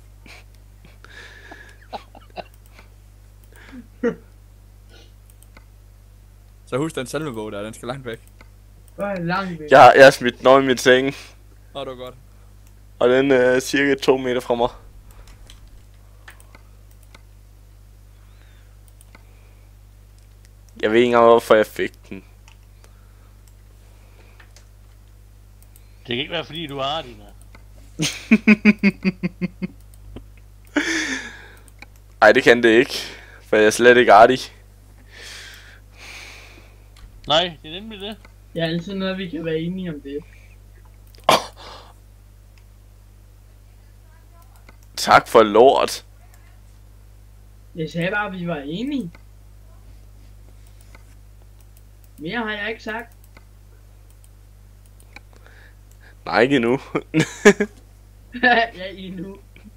Speaker 2: Så husk den salmebog der, den skal langt væk.
Speaker 4: Hvor er langt væk?
Speaker 3: Jeg, jeg har smidt den over i min seng.
Speaker 2: Åh, det var godt.
Speaker 3: Og den er cirka to meter fra mig. Jeg ved ikke engang, hvorfor jeg fik den.
Speaker 8: Det kan ikke være fordi du har dine.
Speaker 3: Ej, det kan det ikke. For jeg er slet ikke artig.
Speaker 8: Nej, det er nemlig det.
Speaker 4: Det er altid noget, vi kan være enige om det.
Speaker 3: Tak for lort.
Speaker 4: Jeg sagde bare, at vi var enige. Mere har jeg ikke sagt.
Speaker 3: Nej, ikke endnu.
Speaker 4: Ja, endnu.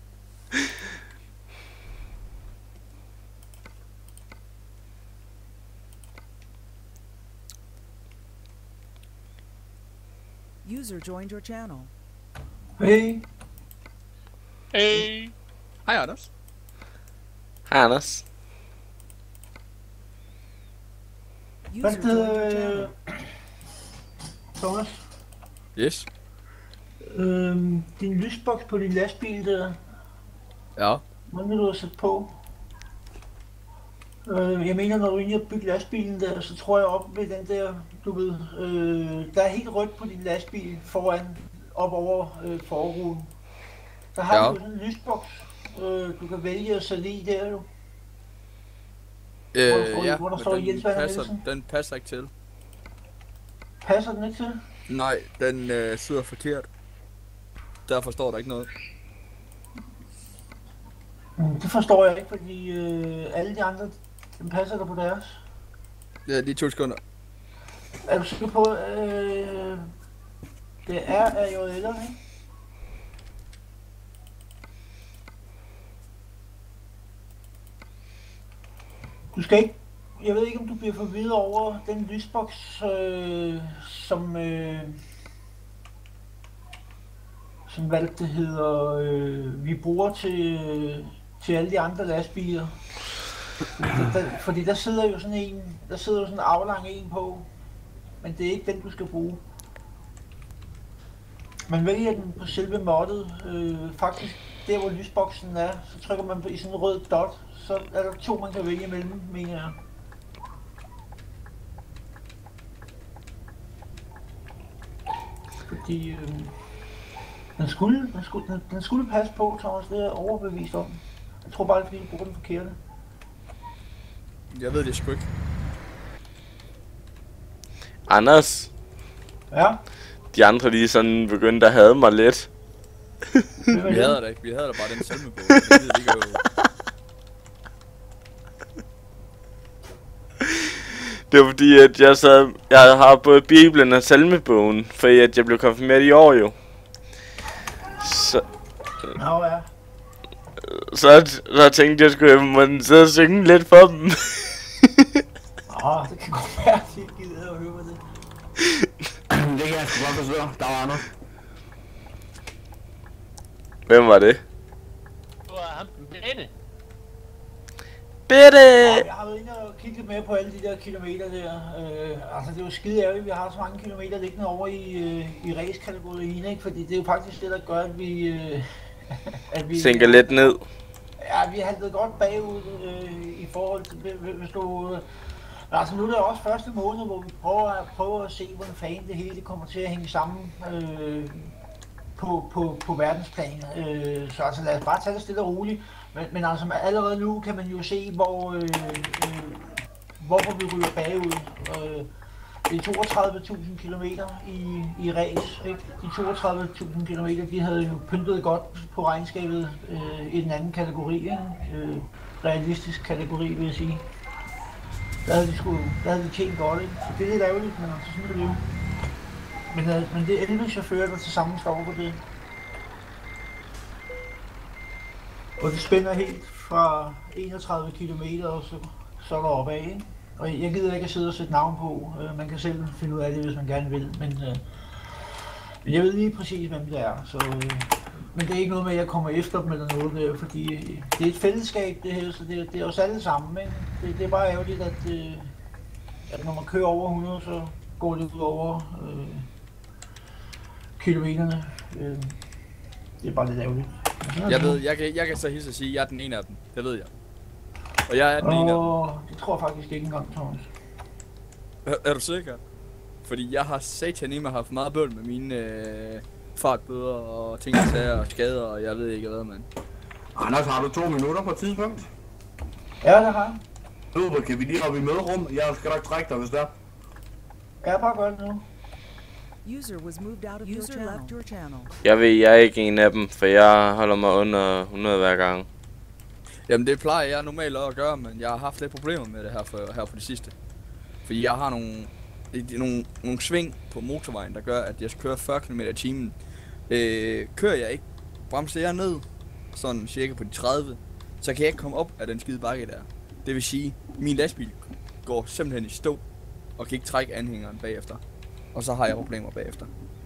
Speaker 6: User joined your channel.
Speaker 10: Hey.
Speaker 8: Hey.
Speaker 2: Hej Anders.
Speaker 3: Hej Anders.
Speaker 10: Hvad hedder Thomas?
Speaker 2: Yes.
Speaker 10: Øhm, din lysboks på din lastbil der.
Speaker 2: Ja.
Speaker 10: Hvordan vil du have sat på? Øh, jeg mener, når du er inde og bygge lastbilen der, så tror jeg op ved den der, du ved, øh, der er helt rødt på din lastbil foran, op over øh, forruden. Der har
Speaker 2: ja.
Speaker 10: du sådan en lysboks, øh, du kan vælge at sætte i der jo.
Speaker 2: Øh,
Speaker 10: hvor der står,
Speaker 2: ja,
Speaker 10: hvor der
Speaker 2: men
Speaker 10: står
Speaker 2: den,
Speaker 10: Jens Werner
Speaker 2: passer,
Speaker 10: Nielsen.
Speaker 2: den passer ikke til.
Speaker 10: Passer den ikke til?
Speaker 2: Nej, den øh, sidder forkert. Derfor står der ikke noget.
Speaker 10: Mm, det forstår jeg ikke, fordi øh, alle de andre, den passer der på deres.
Speaker 2: Ja, de to sekunder.
Speaker 10: Er du sikker på, øh, det er R J L'er, ikke? Du skal ikke, jeg ved ikke om du bliver forvirret over den lysboks, øh, som, øh, sådan valgt, det hedder, øh, vi bruger til, til alle de andre lastbiler. Fordi der, der, fordi der sidder jo sådan en, der sidder jo sådan en aflang en på, men det er ikke den, du skal bruge. Man vælger den på selve moddet, øh, faktisk der hvor lysboksen er, så trykker man på i sådan en rød dot, så er der to man kan vælge imellem, mener jeg. Fordi øh, den, skulle, den, skulle, den, den skulle passe på, Thomas, det er jeg overbevist om. Jeg tror bare, det er fordi du bruger den forkerte.
Speaker 2: Jeg ved det sgu ikke.
Speaker 3: Anders?
Speaker 10: Ja?
Speaker 3: De andre lige sådan begyndte at hade mig lidt.
Speaker 2: Vi hader da ikke, vi hader da bare den salmebog. Det ved vi ikke jo.
Speaker 3: Det var fordi, at jeg sad, jeg har både Bibelen og salmebogen, fordi at jeg blev konfirmeret i år jo. Så...
Speaker 10: Nå ja.
Speaker 3: Så, så jeg tænkte jeg, skulle jeg måtte sidde og synge lidt for dem.
Speaker 10: Åh, det kan godt være, at de ikke gider at høre det.
Speaker 11: Det kan jeg sgu godt forstå. Der var andre.
Speaker 3: Hvem var det?
Speaker 8: Det var ham, den Bette.
Speaker 3: Bette!
Speaker 10: Ja, jeg har været inde og kigget med på alle de der kilometer der. Øh, altså det er jo skide ærgerligt, at vi har så mange kilometer liggende over i, øh, i race-kategorien, ikke? Fordi det er jo faktisk det, der gør, at vi... Øh, at vi
Speaker 3: Sænker lidt ned.
Speaker 10: Ja, vi har haltet godt bagud øh, i forhold til, hvis du... Øh, altså nu er det også første måned, hvor vi prøver at, prøver at se, hvordan fanden det hele kommer til at hænge sammen øh, på, på, på verdensplan. Øh, så altså lad os bare tage det stille og roligt. Men, men altså allerede nu kan man jo se, hvor, øh, øh, hvorfor vi ryger bagud. Øh, det er toogtredive tusind kilometer i, i race, ikke? De toogtredive tusind kilometer, de havde jo pyntet godt på regnskabet øh, i den anden kategori, ikke? Øh, realistisk kategori, vil jeg sige. Der havde de, sgu, der havde de tjent godt, ikke? Så det er lidt ærgerligt, men altså sådan er det jo. Men, øh, men det er elleve chauffører, der til sammen står på det. Og det spænder helt fra enogtredive kilometer og så, så er der opad, ikke? Og jeg gider ikke at sidde og sætte navn på. Uh, man kan selv finde ud af det, hvis man gerne vil. Men uh, jeg ved lige præcis, hvem det er. Så, uh, men det er ikke noget med, at jeg kommer efter dem eller noget der, fordi det er et fællesskab, det her, så det, det er os alle sammen, ikke? Det, det er bare ærgerligt, at, uh, at når man kører over hundrede, så går det ud over uh, kilometerne. Uh, det er bare lidt ærgerligt.
Speaker 2: Jeg ved, jeg kan, jeg kan så hilse at sige, at jeg er den ene af dem. Det ved jeg. Og jeg er den ene af dem.
Speaker 10: Det tror jeg faktisk ikke engang, Thomas.
Speaker 2: Er, er du sikker? Fordi jeg har satan i mig haft meget bøvl med mine øh, fartbøder og ting og sager og skader, og jeg ved ikke hvad, mand.
Speaker 11: Anders, har du to minutter på et tidspunkt?
Speaker 10: Ja, det har jeg.
Speaker 11: Nu kan vi lige hoppe i møderum. Jeg skal nok trække dig, hvis det er.
Speaker 10: Ja, bare gør det nu.
Speaker 12: User was moved out of your channel. Left your channel.
Speaker 3: Jeg ved, jeg er ikke en af dem, for jeg holder mig under hundrede hver gang.
Speaker 2: Jamen det plejer jeg normalt at gøre, men jeg har haft lidt problemer med det her for, her for det sidste. Fordi jeg har nogle, nogle, nogle sving på motorvejen, der gør, at jeg skal køre fyrre kilometer i timen. Øh, kører jeg ikke, bremser jeg ned, sådan cirka på de tredive, så kan jeg ikke komme op af den skide bakke der. Det vil sige, min lastbil går simpelthen i stå, og kan ikke trække anhængeren bagefter. Og så har jeg problemer bagefter.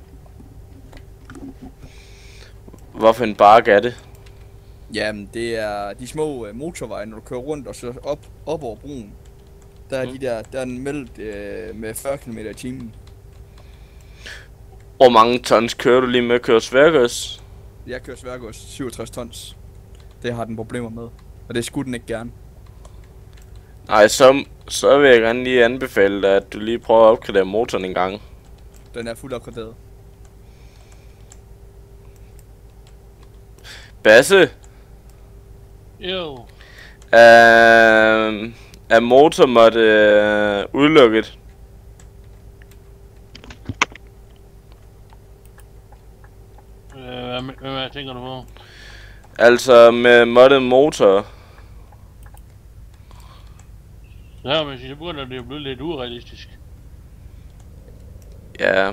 Speaker 3: Hvorfor en bakke er det?
Speaker 2: Jamen, det er de små øh, motorveje, når du kører rundt og så op, op over broen. Der er mm. de der, der er den meldt øh, med fyrre kilometer i timen.
Speaker 3: Hvor mange tons kører du lige med at køre sværgods?
Speaker 2: Jeg kører sværgods syvogtres tons. Det har den problemer med, og det skulle den ikke gerne.
Speaker 3: Nej, så, så vil jeg gerne lige anbefale dig, at du lige prøver at opgradere motoren en gang.
Speaker 2: Den er fuldt opgraderet.
Speaker 3: Basse?
Speaker 8: Jo.
Speaker 3: Er, er motormåtte øh, udelukket?
Speaker 8: Øh, hvad, hvad tænker du på?
Speaker 3: Altså med moddet motor.
Speaker 8: Så her man sige, så begynder det jo blive lidt urealistisk.
Speaker 3: Ja.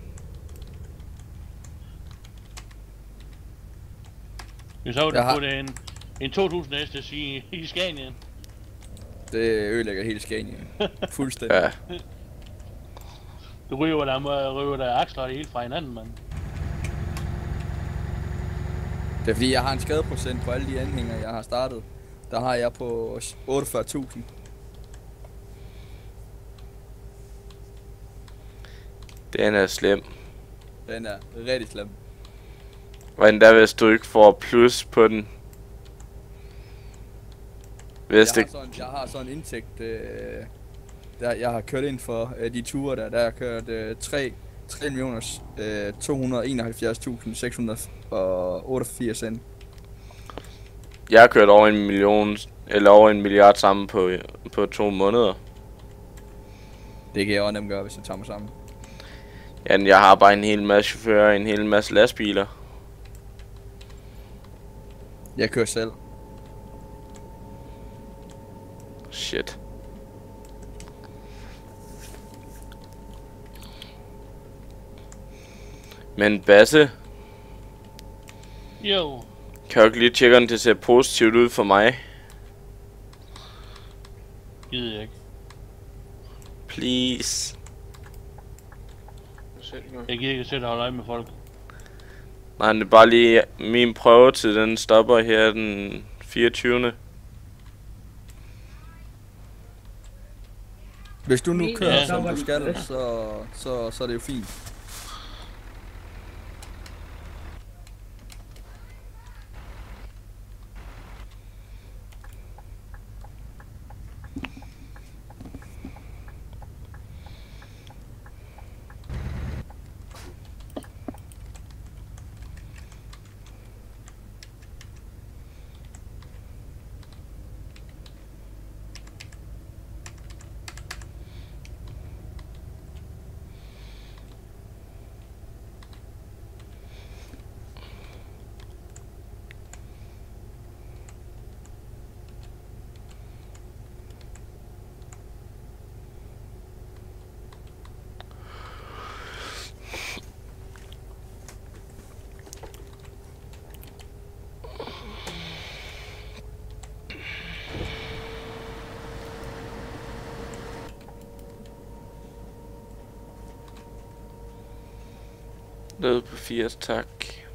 Speaker 8: Hvis så var det på en, en to tusind S T i, i Scanien.
Speaker 2: Det ødelægger helt Scanien. Fuldstændig.
Speaker 3: Ja.
Speaker 8: Du ryger der, ryger der aksler helt fra hinanden, mand.
Speaker 2: Det er fordi, jeg har en skadeprocent på alle de anhænger, jeg har startet. Der har jeg på otteogfyrre tusind.
Speaker 3: Den er slem.
Speaker 2: Den er rigtig slem.
Speaker 3: Hvordan der, hvis du ikke får plus på den? Hvis
Speaker 2: jeg,
Speaker 3: det...
Speaker 2: har sådan, jeg har sådan en indtægt, øh, der jeg har kørt ind for øh, de ture der. Der har jeg kørt øh, tre millioner to hundrede og enoghalvfjerds tusind seks hundrede og otteogfirs ind.
Speaker 3: Jeg har kørt over en million, eller over en milliard sammen på, på to måneder.
Speaker 2: Det kan jeg også nemt gøre, hvis jeg tager mig sammen.
Speaker 3: Ja, jeg har bare en hel masse chauffører og en hel masse lastbiler.
Speaker 2: Jeg kører selv.
Speaker 3: Shit. Men Basse?
Speaker 8: Jo.
Speaker 3: Kan du ikke lige tjekke, om det ser positivt ud for mig?
Speaker 8: Gider jeg ikke.
Speaker 3: Please.
Speaker 8: Jeg gider ikke sætte og holde øje med folk.
Speaker 3: Nej, det er bare lige min prøve til den stopper her den fireogtyvende
Speaker 2: Hvis du nu kører,
Speaker 8: ja,
Speaker 2: som du skal, så, så, så er det jo fint.
Speaker 3: Lød på firs, tak.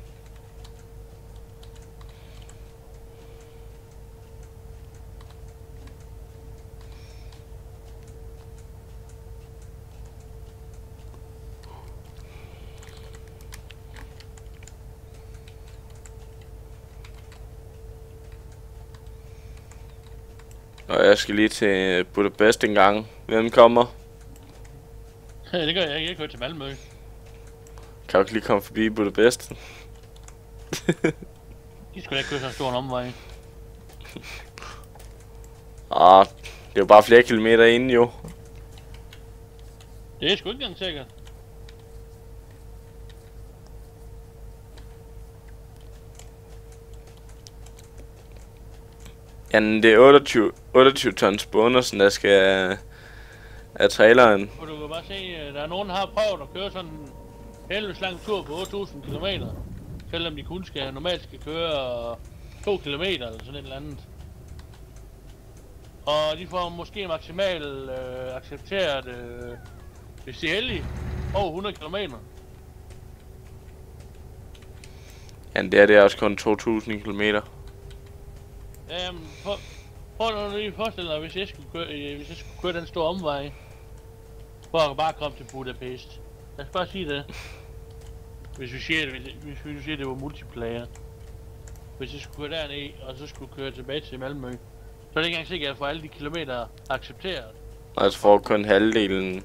Speaker 3: Og jeg skal lige til Budapest en gang. Hvem kommer?
Speaker 8: Ja, det gør jeg ikke. Jeg kører til Malmø.
Speaker 3: Kan du ikke lige komme forbi Budapest?
Speaker 8: De skulle ikke køre så stor en omvej.
Speaker 3: Ah, det er jo bare flere kilometer inden jo.
Speaker 8: Det er sgu ikke engang sikkert.
Speaker 3: Jamen, det er otteogtyve, otteogtyve tons bonusen, der skal af traileren.
Speaker 8: Og du kan bare se, at der er nogen, der har prøvet at køre sådan en helvedes lang tur på otte tusind kilometer. Selvom de kun skal, normalt skal køre to kilometer eller sådan et eller andet. Og de får måske maksimalt øh, accepteret, øh, hvis de er heldige, over hundrede kilometer.
Speaker 3: Jamen, det er det er også kun to tusind kilometer.
Speaker 8: Jamen, prøv, prøv nu lige at forestille dig, hvis jeg skulle køre, øh, hvis jeg skulle køre den store omvej. For at bare komme til Budapest. Lad os bare sige det. Hvis vi siger det, hvis, hvis vi siger det var multiplayer. Hvis jeg skulle køre derned, og så skulle køre tilbage til Malmø. Så er det ikke engang sikkert, at jeg får alle de kilometer accepteret.
Speaker 3: Altså får kun halvdelen.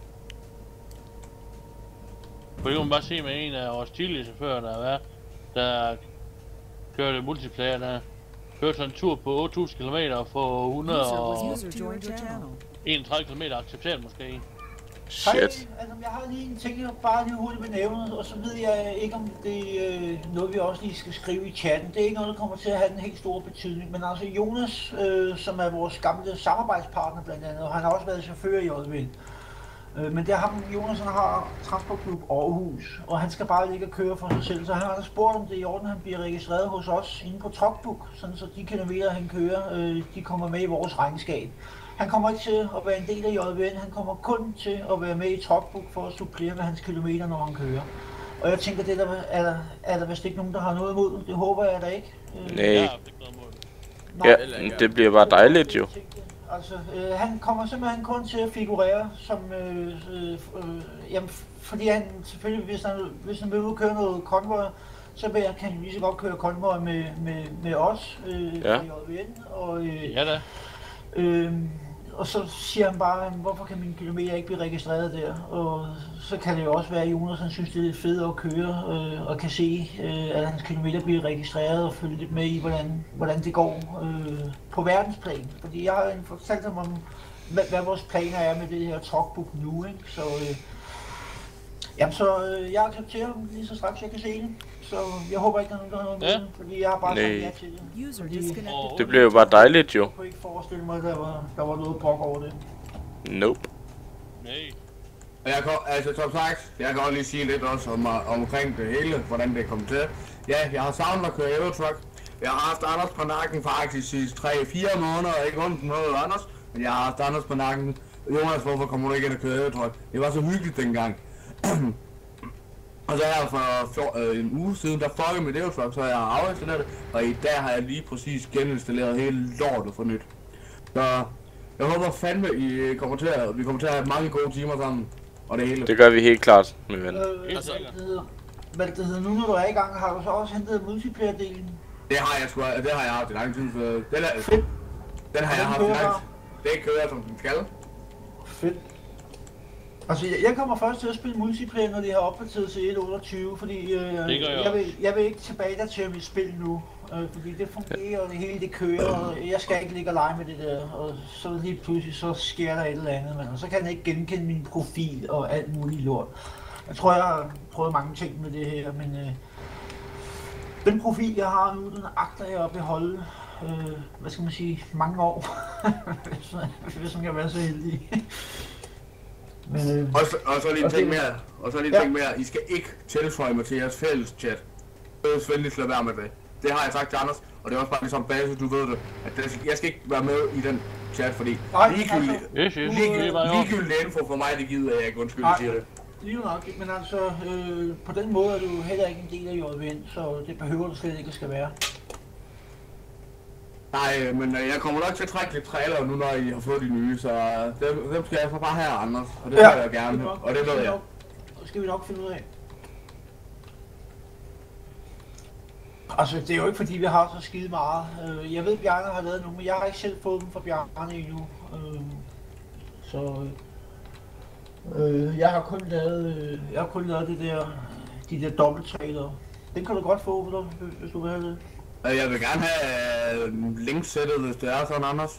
Speaker 8: For det kan man bare se med en af vores tidligere chauffører, der har været, der kørte multiplayer der. Kørte sådan en tur på otte tusind kilometer og få et hundrede og enogtredive kilometer accepteret måske.
Speaker 3: Shit.
Speaker 10: Hej, altså jeg har lige en ting, jeg bare lige hurtigt vil nævne, og så ved jeg ikke, om det er øh, noget, vi også lige skal skrive i chatten. Det er ikke noget, der kommer til at have den helt store betydning, men altså Jonas, øh, som er vores gamle samarbejdspartner blandt andet, og han har også været chauffør i J V. Øh, men det er ham, Jonas, han har Transportklub Aarhus, og han skal bare ligge og køre for sig selv, så han har spurgt, om det er i orden, han bliver registreret hos os inde på Truckbook, sådan så de kilometer, han kører, øh, de kommer med i vores regnskab. Han kommer ikke til at være en del af J V N, han kommer kun til at være med i Truckbook for at supplere med hans kilometer, når han kører. Og jeg tænker, det der, er, der, er der vist ikke nogen, der har noget imod. Det håber jeg da ikke. Øh,
Speaker 3: Nej. Ja, det bliver bare dejligt jo.
Speaker 10: Altså, øh, han kommer simpelthen kun til at figurere som, øh, øh, øh, jamen, fordi han selvfølgelig, hvis han, hvis han vil ud og køre noget konvoj, så vil han, kan han lige så godt køre konvoj med, med, med os, øh,
Speaker 3: ja.
Speaker 10: J V N, og, øh,
Speaker 8: ja da.
Speaker 10: Øh, og så siger han bare, hvorfor kan mine kilometer ikke blive registreret der? Og så kan det jo også være, at Jonas han synes, det er fedt at køre øh, og kan se, øh, at hans kilometer bliver registreret og følge lidt med i, hvordan, hvordan det går øh, på verdensplan. Fordi jeg har fortalt ham om, hvad, hvad vores planer er med det her talkbook nu, ikke? Så, øh, jamen, så øh, jeg accepterer ham lige så straks jeg kan se det. Så jeg håber ikke, der er nogen, der har noget med
Speaker 8: ja.
Speaker 10: det, fordi jeg har bare sagt ja til det. Fordi,
Speaker 3: det bliver jo bare dejligt jo.
Speaker 10: Jeg kunne ikke forestille mig, at der var, der var noget brok over det.
Speaker 3: Nope.
Speaker 8: Nej.
Speaker 11: Jeg kan, altså som sagt, jeg kan også lige sige lidt også om, omkring det hele, hvordan det er kommet til. Ja, jeg har savnet at køre Eurotruck. Jeg har haft Anders på nakken faktisk i tre fire måneder, ikke ondt noget Anders, men jeg har haft Anders på nakken. Jonas, hvorfor kommer du ikke ind og køre Eurotruck? Det var så hyggeligt dengang. Og så her for fjor, øh, en uge siden, der fuckede med Eurotruck, så jeg har afinstalleret det, og i dag har jeg lige præcis geninstalleret hele lortet for nyt. Så jeg håber fandme, I kommer til at, vi kommer til at have mange gode timer sammen, og det hele.
Speaker 3: Det gør vi helt klart, min ven.
Speaker 10: Øh, altså, hvad det hedder nu, når du er i gang, har du så også hentet multiplayer-delen?
Speaker 11: Det har jeg sgu, det har jeg haft i lang tid, så den, er,
Speaker 10: Fedt.
Speaker 11: Den har jeg haft i lang tid. Det kører som den skal.
Speaker 10: Fedt. Altså, jeg kommer først til at spille multiplayer, når de har opdateret til et punkt otteogtyve, fordi øh,
Speaker 8: jeg,
Speaker 10: jeg, vil, jeg vil ikke tilbage der til mit spil nu, øh, fordi det fungerer, og det hele det kører, og jeg skal ikke ligge og lege med det der, og så lige pludselig så sker der et eller andet, men så kan den ikke genkende min profil og alt muligt lort. Jeg tror, jeg har prøvet mange ting med det her, men øh, den profil, jeg har nu, den agter jeg at beholde, øh, hvad skal man sige, mange år, hvis man kan være så heldig. Men, øh,
Speaker 11: og, så, og så lige en ting mere, og så lige en
Speaker 10: ja.
Speaker 11: ting mere, I skal ikke tilføje mig til jeres fælles chat. Det er venligst lade være med det. Det har jeg sagt til Anders, og det er også bare ligesom base, du ved det, at det, jeg skal ikke være med i den chat, fordi ligegyldigt
Speaker 8: yes, yes.
Speaker 11: ligegyldigt info for mig, det gider jeg ikke, undskyld, jeg siger det.
Speaker 10: Lige nok, men altså, øh, på den måde er du heller ikke en del af J V N, så det behøver du slet ikke at skal være.
Speaker 11: Nej, men øh, jeg kommer nok til at trække lidt trailer nu, når I har fået de nye, så dem, dem skal jeg så bare have, Anders. Og det ja, vil jeg gerne, nok, og det ved jeg.
Speaker 10: Det skal vi nok finde ud af. Altså, det er jo ikke fordi, vi har så skide meget. Jeg ved, Bjarne har lavet nogle, men jeg har ikke selv fået dem fra Bjarne endnu. Så øh, jeg har kun lavet, jeg har kun lavet det der, de der dobbelttrailer. Den kan du godt få, hvis du vil have det.
Speaker 11: Jeg vil gerne have uh, linksættet, hvis det er sådan, Anders.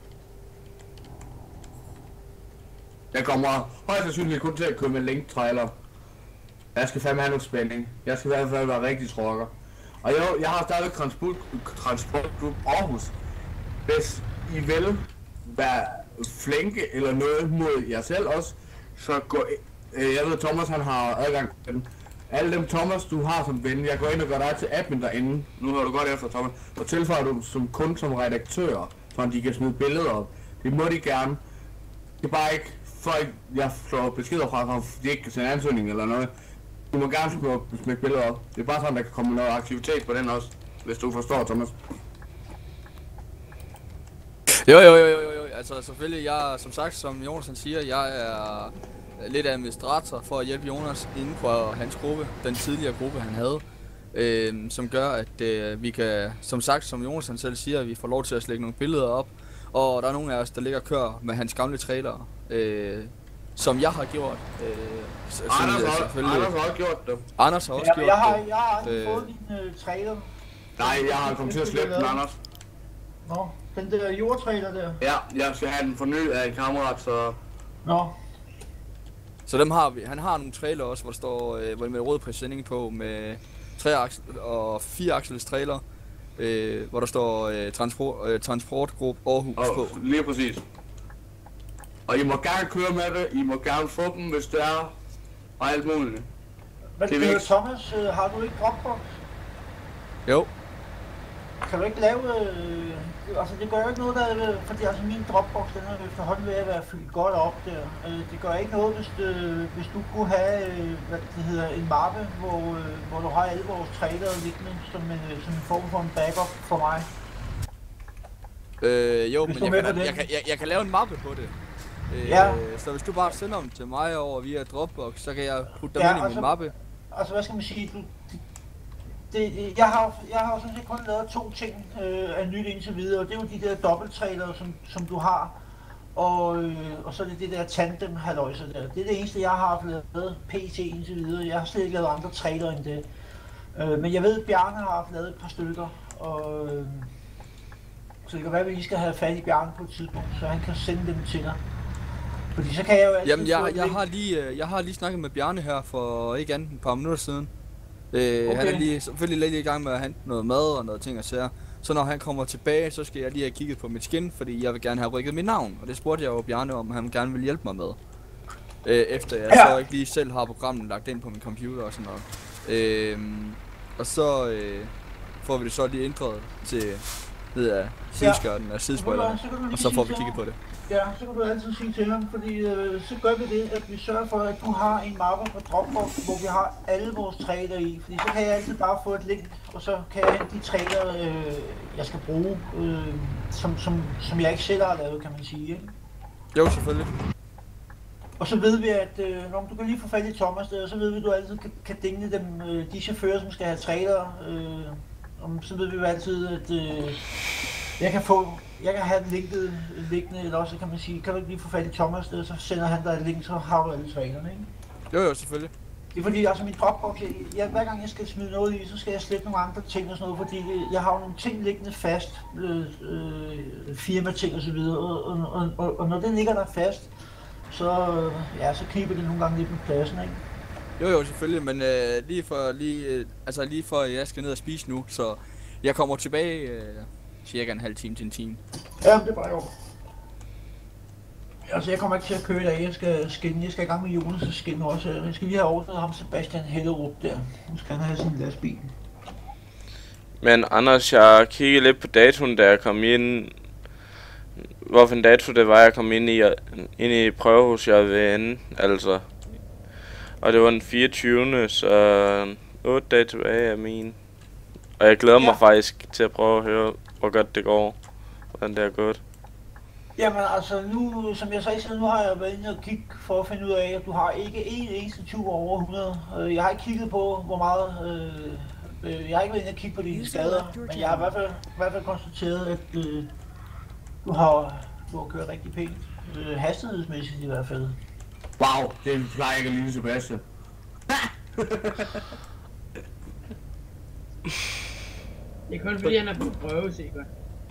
Speaker 11: Jeg kommer højst sandsynligt kun til at køre med link-trailer. Jeg skal fandme have noget spænding. Jeg skal i hvert fald være rigtig tråkker. Og jeg, jeg har stadig transport, transportgruppe Aarhus. Hvis I vil være flinke eller noget mod jer selv også, så gå øh, jeg ved, Thomas han har adgang til den. Alle dem Thomas du har som ven, jeg går ind og gør dig til admin derinde. Nu har du godt efter Thomas. Og tilføjer du som kun som redaktør, så de kan smide billeder op. Det må de gerne. Det er bare ikke folk, jeg får beskeder fra, så de ikke kan sende ansøgning eller noget. Du må gerne smide, smide billeder op. Det er bare sådan, der kan komme noget aktivitet på den også, hvis du forstår, Thomas.
Speaker 2: Jo, jo, jo, jo, jo. Altså selvfølgelig, jeg som sagt, som Jonas siger, jeg er lidt administrator for at hjælpe Jonas inden for hans gruppe, den tidligere gruppe han havde, øh, som gør at øh, vi kan, som sagt, som Jonas han selv siger, at vi får lov til at slække nogle billeder op, og der er nogle af os, der ligger og kører med hans gamle trailer, øh, som jeg har gjort. Øh,
Speaker 11: Anders, har, Anders har også gjort det.
Speaker 2: Anders har også
Speaker 10: ja,
Speaker 2: gjort
Speaker 10: jeg har,
Speaker 2: det.
Speaker 10: Jeg har aldrig øh, fået din uh, trailer.
Speaker 11: Nej, jeg har kommet til at slæbe den, Anders.
Speaker 10: Nå, den der jordtrailer der.
Speaker 11: Ja, jeg skal have den fornyet af en kammerat, så...
Speaker 10: Nå.
Speaker 2: Så dem har vi. Han har nogle trailer også, hvor der står øh, hvor med rød præsending på med tre aksel og fire aksels trailer, øh, hvor der står øh, transport øh, transportgruppe Aarhus
Speaker 11: og,
Speaker 2: på.
Speaker 11: Lige præcis. Og I må gerne køre med det, I må gerne få dem, hvis det er, og alt muligt.
Speaker 10: Men det er Thomas, øh, har du ikke Dropbox?
Speaker 2: Jo.
Speaker 10: kan du ikke lave, øh, altså det gør jo ikke noget, der, fordi altså min Dropbox, den er efterhånden ved at være fyldt godt op der. Øh, det gør ikke noget, hvis, øh, hvis du kunne have, øh, hvad det hedder, en mappe, hvor, øh, hvor du har alle vores trailere liggende som en, som en form for en backup for mig.
Speaker 2: Øh, jo, hvis men jeg kan, jeg, kan, jeg, jeg kan lave en mappe på det. Øh,
Speaker 10: ja.
Speaker 2: Så hvis du bare sender dem til mig over via Dropbox, så kan jeg putte dem ja, ind i altså, min mappe.
Speaker 10: Altså hvad skal man sige, du, det, jeg har jeg har sådan set kun lavet to ting øh, af nyt indtil videre, og det er jo de der dobbelttrailere, som, som du har, og, øh, og så er det det der tandem halløjser der. Det er det eneste jeg har haft lavet P C indtil videre. Jeg har slet ikke lavet andre trailere end det. Øh, men jeg ved at Bjarne har haft lavet et par stykker, og øh, så det kan være at vi lige skal have fat i Bjarne på et tidspunkt, så han kan sende dem til dig. Fordi så kan jeg jo altid.
Speaker 2: Jamen jeg, jeg har lige jeg har lige snakket med Bjarne her for ikke andet et par minutter siden. Øh, okay. Han er lige selvfølgelig lidt i gang med at hente noget mad og noget ting og sager. Så når han kommer tilbage, så skal jeg lige have kigget på mit skin, fordi jeg vil gerne have rykket mit navn. Og det spurgte jeg jo Bjarne om, han gerne vil hjælpe mig med. Øh, efter jeg ja. så ikke lige selv har programmet lagt ind på min computer og sådan noget. Øh, og så øh, får vi det så lige ændret til ned af sideskørten ja. af sidespoilerne, og så får vi kigget på det.
Speaker 10: Ja, så kan du altid sige til ham, fordi øh, så gør vi det, at vi sørger for, at du har en mappe på Dropbox, hvor vi har alle vores trailer i. Fordi så kan jeg altid bare få et link, og så kan jeg hente de trailer, øh, jeg skal bruge, øh, som, som, som jeg ikke selv har lavet, kan man sige. Ikke?
Speaker 2: Jo, selvfølgelig.
Speaker 10: Og så ved vi, at øh, når du kan lige få fat i Thomas der, så ved vi, at du altid kan, kan dingle dem, øh, de chauffører, som skal have trailer. Øh, om, så ved vi jo altid, at øh, jeg kan få... Jeg kan have linket liggende, eller også kan man sige, kan du ikke lige få fat i Thomas der, så sender han dig et link, så har du alle trailerne, ikke?
Speaker 2: Jo jo, selvfølgelig.
Speaker 10: Det er fordi, altså min Dropbox, jeg, jeg, hver gang jeg skal smide noget i, så skal jeg slette nogle andre ting og sådan noget, fordi jeg har jo nogle ting liggende fast, øh, øh, firma-ting og så videre, og, og, og, og, og når den ligger der fast, så, øh, ja, så kniber det nogle gange lidt med pladsen, ikke?
Speaker 2: Jo jo, selvfølgelig, men øh, lige for lige, øh, altså lige for jeg skal ned og spise nu, så jeg kommer tilbage øh, cirka en halv time til en time.
Speaker 10: Ja, det er bare jo. Altså jeg kommer ikke til at køre i dag, jeg skal skinne, jeg skal i gang med Jonas og skinne også. Jeg skal lige have ordnet ham Sebastian Hellerup der. Nu skal han have sin lastbil.
Speaker 3: Men Anders, jeg kiggede lidt på datoen, da jeg kom ind. Hvorfor en dato det var, jeg kom ind i, ind i prøve hos J V N, altså. Og det var den fireogtyvende så otte dage tilbage af min. Og jeg glæder ja. mig faktisk til at prøve at høre, hvor godt det går. Hvordan det er gået.
Speaker 10: Jamen altså nu, som jeg sagde, nu har jeg været inde og kigge for at finde ud af, at du har ikke en eneste tur over hundrede. Jeg har ikke kigget på, hvor meget... Øh, jeg har ikke været inde og kigge på dine skader, men jeg har i hvert fald, i hvert fald konstateret, at øh, du, har, du har kørt rigtig pænt. Øh, hastighedsmæssigt i hvert fald.
Speaker 11: Wow, det plejer ikke at ligne Sebastian.
Speaker 4: Det er kun fordi han er på prøve, sikkert.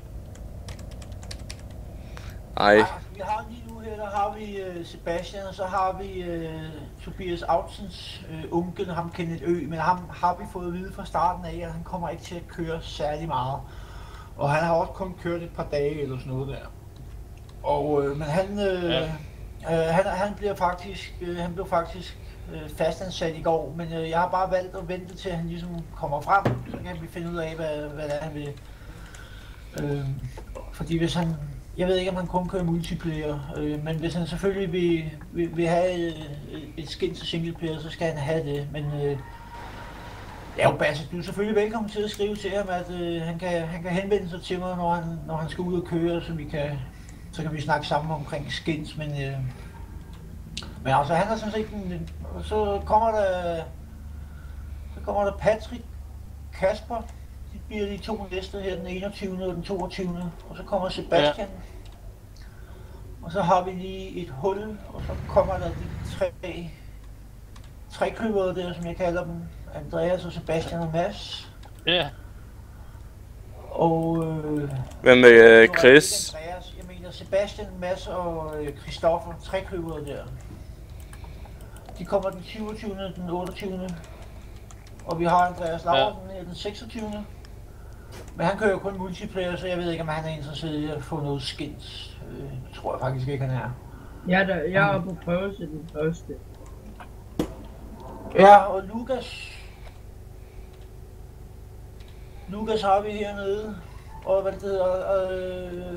Speaker 3: Ej.
Speaker 10: Altså, vi har lige nu her, der har vi uh, Sebastian, og så har vi uh, Tobias Autsens uh, onkel, ham Kenneth Ø, men ham har vi fået at vide fra starten af, at han kommer ikke til at køre særlig meget. Og han har også kun kørt et par dage eller sådan noget der. Og, uh, men han, uh, ja. uh, han, han bliver faktisk, uh, han blev faktisk uh, fastansat i går, men uh, jeg har bare valgt at vente til, at han ligesom kommer frem, så kan vi finde ud af, hvad, hvad det er, han vil. Uh, fordi hvis han... Jeg ved ikke, om han kun kører multiplayer, øh, men hvis han selvfølgelig vil, vil, vil have øh, et skin til singleplayer, så skal han have det. Men øh, ja, jo, Basse, du er selvfølgelig velkommen til at skrive til ham, at øh, han, kan, han kan henvende sig til mig, når han, når han skal ud og køre, så, vi kan, så kan vi snakke sammen omkring skins. Men, øh, men altså, han er sådan set en, så kommer der, så kommer der Patrick, Kasper. De bliver de to næste her, den enogtyvende og den toogtyvende, og så kommer Sebastian. Ja. Og så har vi lige et hul, og så kommer der de tre trækløvere der, som jeg kalder dem. Andreas og Sebastian og Mads.
Speaker 8: Ja.
Speaker 10: Og... Øh,
Speaker 3: Hvem med uh, Chris?
Speaker 10: Andreas, jeg mener Sebastian, Mads og øh, Christoffer, trækløvere der. De kommer den syvogtyvende den otteogtyvende Og vi har Andreas Laursen ja. den seksogtyvende Men han kører jo kun multiplayer, så jeg ved ikke, om han er interesseret i at få noget skins. Øh, det tror jeg faktisk ikke, han er.
Speaker 4: Ja, der, jeg er på prøve til den første.
Speaker 10: Ja, og Lukas. Lukas har vi hernede. og hvad det hedder, øh...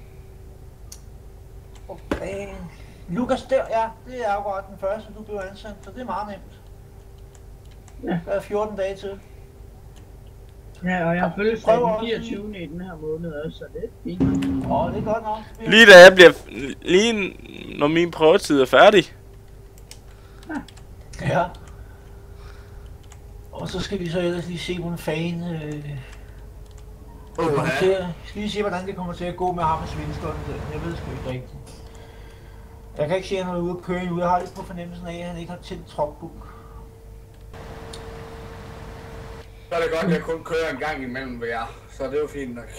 Speaker 10: Okay. Lukas der, ja, det er akkurat den første, du blev ansat, så det er meget nemt. Ja. Der er fjorten dage til.
Speaker 4: Ja, og jeg har fødselsdag den fireogtyvende i den her måned også, så det er fint.
Speaker 10: Åh, det er godt nok.
Speaker 3: Lige da jeg bliver... Lige når min prøvetid er færdig.
Speaker 10: Ja. Ja. Og så skal vi så ellers lige se, hvordan fanden... Øh... Oh, ja. til, jeg skal lige se, hvordan det kommer til at gå med ham og svenskeren. Jeg ved sgu ikke rigtigt. Jeg kan ikke se, at han er ude at køre endnu. Jeg har lidt på fornemmelsen af, at han ikke har tændt tropbook.
Speaker 11: Så er det godt, at jeg kun kører en gang imellem ved jer. Så det er jo fint nok.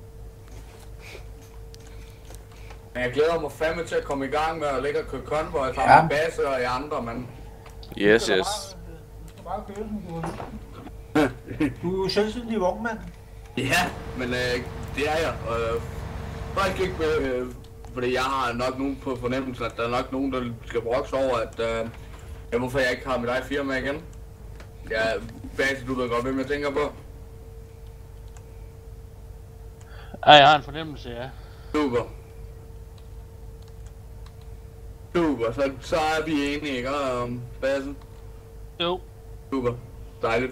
Speaker 11: Men jeg glæder mig fandme til at komme i gang med at lægge og køre convoy sammen ja. med Basse og jer andre, mand.
Speaker 3: Yes, yes.
Speaker 10: Du skal bare køre, som du vil. Du er jo selvstændig vognmand.
Speaker 11: Ja, men øh, det er jeg. Øh, faktisk ikke med, øh, fordi jeg har nok nogen på fornemmelsen, at der er nok nogen, der skal brokse over, at øh, ja, hvorfor jeg ikke har mit eget firma igen. Ja, Basse, du ved godt, hvem jeg tænker på.
Speaker 8: Ja, jeg har en fornemmelse, ja.
Speaker 11: Super. Super, så, så er vi enige, ikke om Basse?
Speaker 8: Jo.
Speaker 11: Super, dejligt.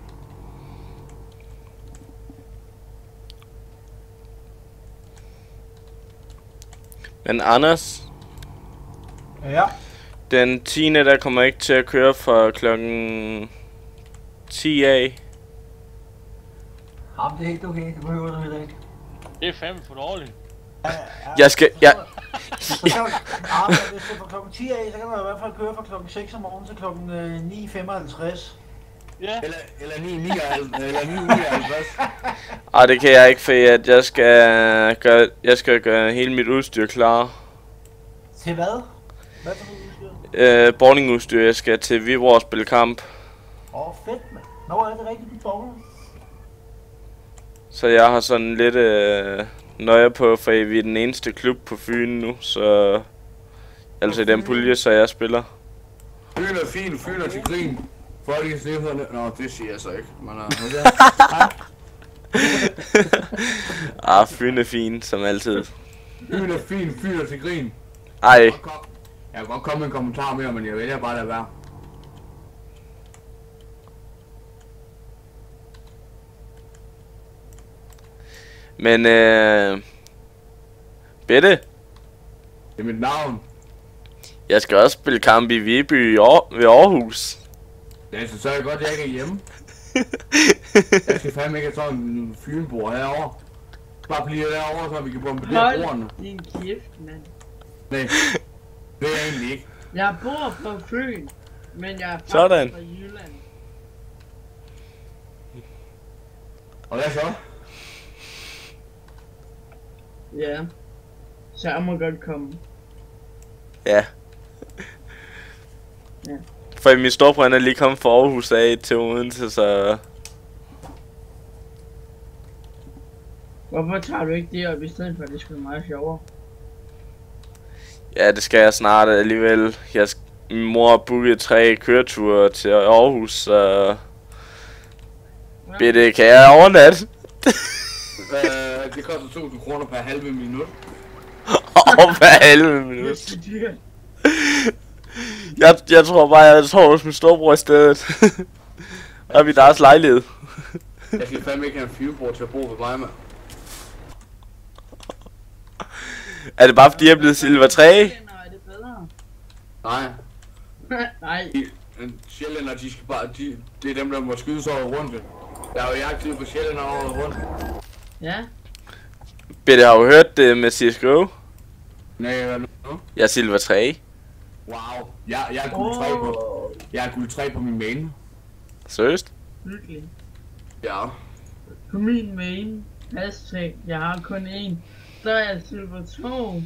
Speaker 3: Men Anders?
Speaker 10: Ja?
Speaker 3: Den tiende der kommer ikke til at køre fra klokken ti af.
Speaker 10: Jamen, det er helt okay, det behøver du heller ikke.
Speaker 8: Det er fandme for dårligt.
Speaker 10: Ja, ja,
Speaker 3: jeg skal... Jeg...
Speaker 10: Så kan du, ja, hvis det er fra klokken ti af, så kan du i hvert fald køre fra klokken seks om morgenen til klokken ni femoghalvtreds.
Speaker 8: Ja.
Speaker 11: Eller, eller ni nioghalvtreds. Eller ni nioghalvtreds.
Speaker 3: Ej, det kan jeg ikke, for at jeg skal gøre, jeg skal gøre hele mit udstyr klar.
Speaker 10: Til hvad? Hvad for noget udstyr?
Speaker 3: Øh, bowlingudstyr. Jeg skal til Viborg og spille kamp.
Speaker 10: Åh, oh, fedt, mand. Nå, er det rigtigt, du bowler?
Speaker 3: Så jeg har sådan lidt øh, nøje på, for vi er den eneste klub på Fyn nu, så... Altså i den pulje, så jeg spiller.
Speaker 11: Fyn er fin, Fyn er til grin. Folk i snedhederne... Nå, det siger jeg så ikke. Men, uh,
Speaker 3: ah, Fyn er fin, som altid.
Speaker 11: Fyn er fin, Fyn er til grin.
Speaker 3: Ej.
Speaker 11: Jeg kan godt komme med en kommentar mere, men jeg vælger bare at lade være.
Speaker 3: Men øh... Bette?
Speaker 11: Det er mit navn.
Speaker 3: Jeg skal også spille kamp i Viby i Aar- ved Aarhus.
Speaker 11: Ja, så er det godt, at jeg ikke er hjemme. Jeg skal fandme ikke have sådan en fynbord herovre. Bare blive derovre, så vi kan bombardere bordene.
Speaker 4: Hold din kæft, mand.
Speaker 11: Nej, det er jeg egentlig ikke.
Speaker 4: Jeg bor på Fyn, men jeg er faktisk
Speaker 3: Sådan.
Speaker 4: fra Jylland.
Speaker 11: Og hvad så?
Speaker 4: Ja. Så jeg må godt komme.
Speaker 3: Ja.
Speaker 4: Ja.
Speaker 3: For min storebror er lige kommet fra Aarhus af til Odense, så...
Speaker 4: Hvorfor tager du ikke det op i stedet for, at det skulle være meget sjovere?
Speaker 3: Ja, det skal jeg snart alligevel. Jeg sk- min mor har booket tre køreture til Aarhus, så... Ja. Bitte, kan jeg overnatte?
Speaker 11: øh, det koster tusind kroner per halve minut.
Speaker 3: Over per halve minut. jeg, jeg tror bare, jeg tror hos min storebror i stedet. Og i deres lejlighed.
Speaker 11: Jeg skal fandme ikke have en fyrbror til at bo ved mig, mand.
Speaker 3: Er det bare fordi jeg er blevet silver tre?
Speaker 11: Nej.
Speaker 4: Nej.
Speaker 11: Sjællænder, de skal bare, de, det er dem, der må skyde sig over rundt. Jeg er jo jagtet på Sjællænder over rundt.
Speaker 4: Ja.
Speaker 3: Bitte, har du hørt det med C S G O?
Speaker 11: Nej, hvad nu?
Speaker 3: Jeg er silver tre.
Speaker 11: Wow, jeg, jeg er guld tre på, jeg er guld tre på min main.
Speaker 3: Seriøst?
Speaker 4: Virkelig.
Speaker 11: Ja.
Speaker 4: På min main, hashtag, jeg har kun én, der er jeg silver to.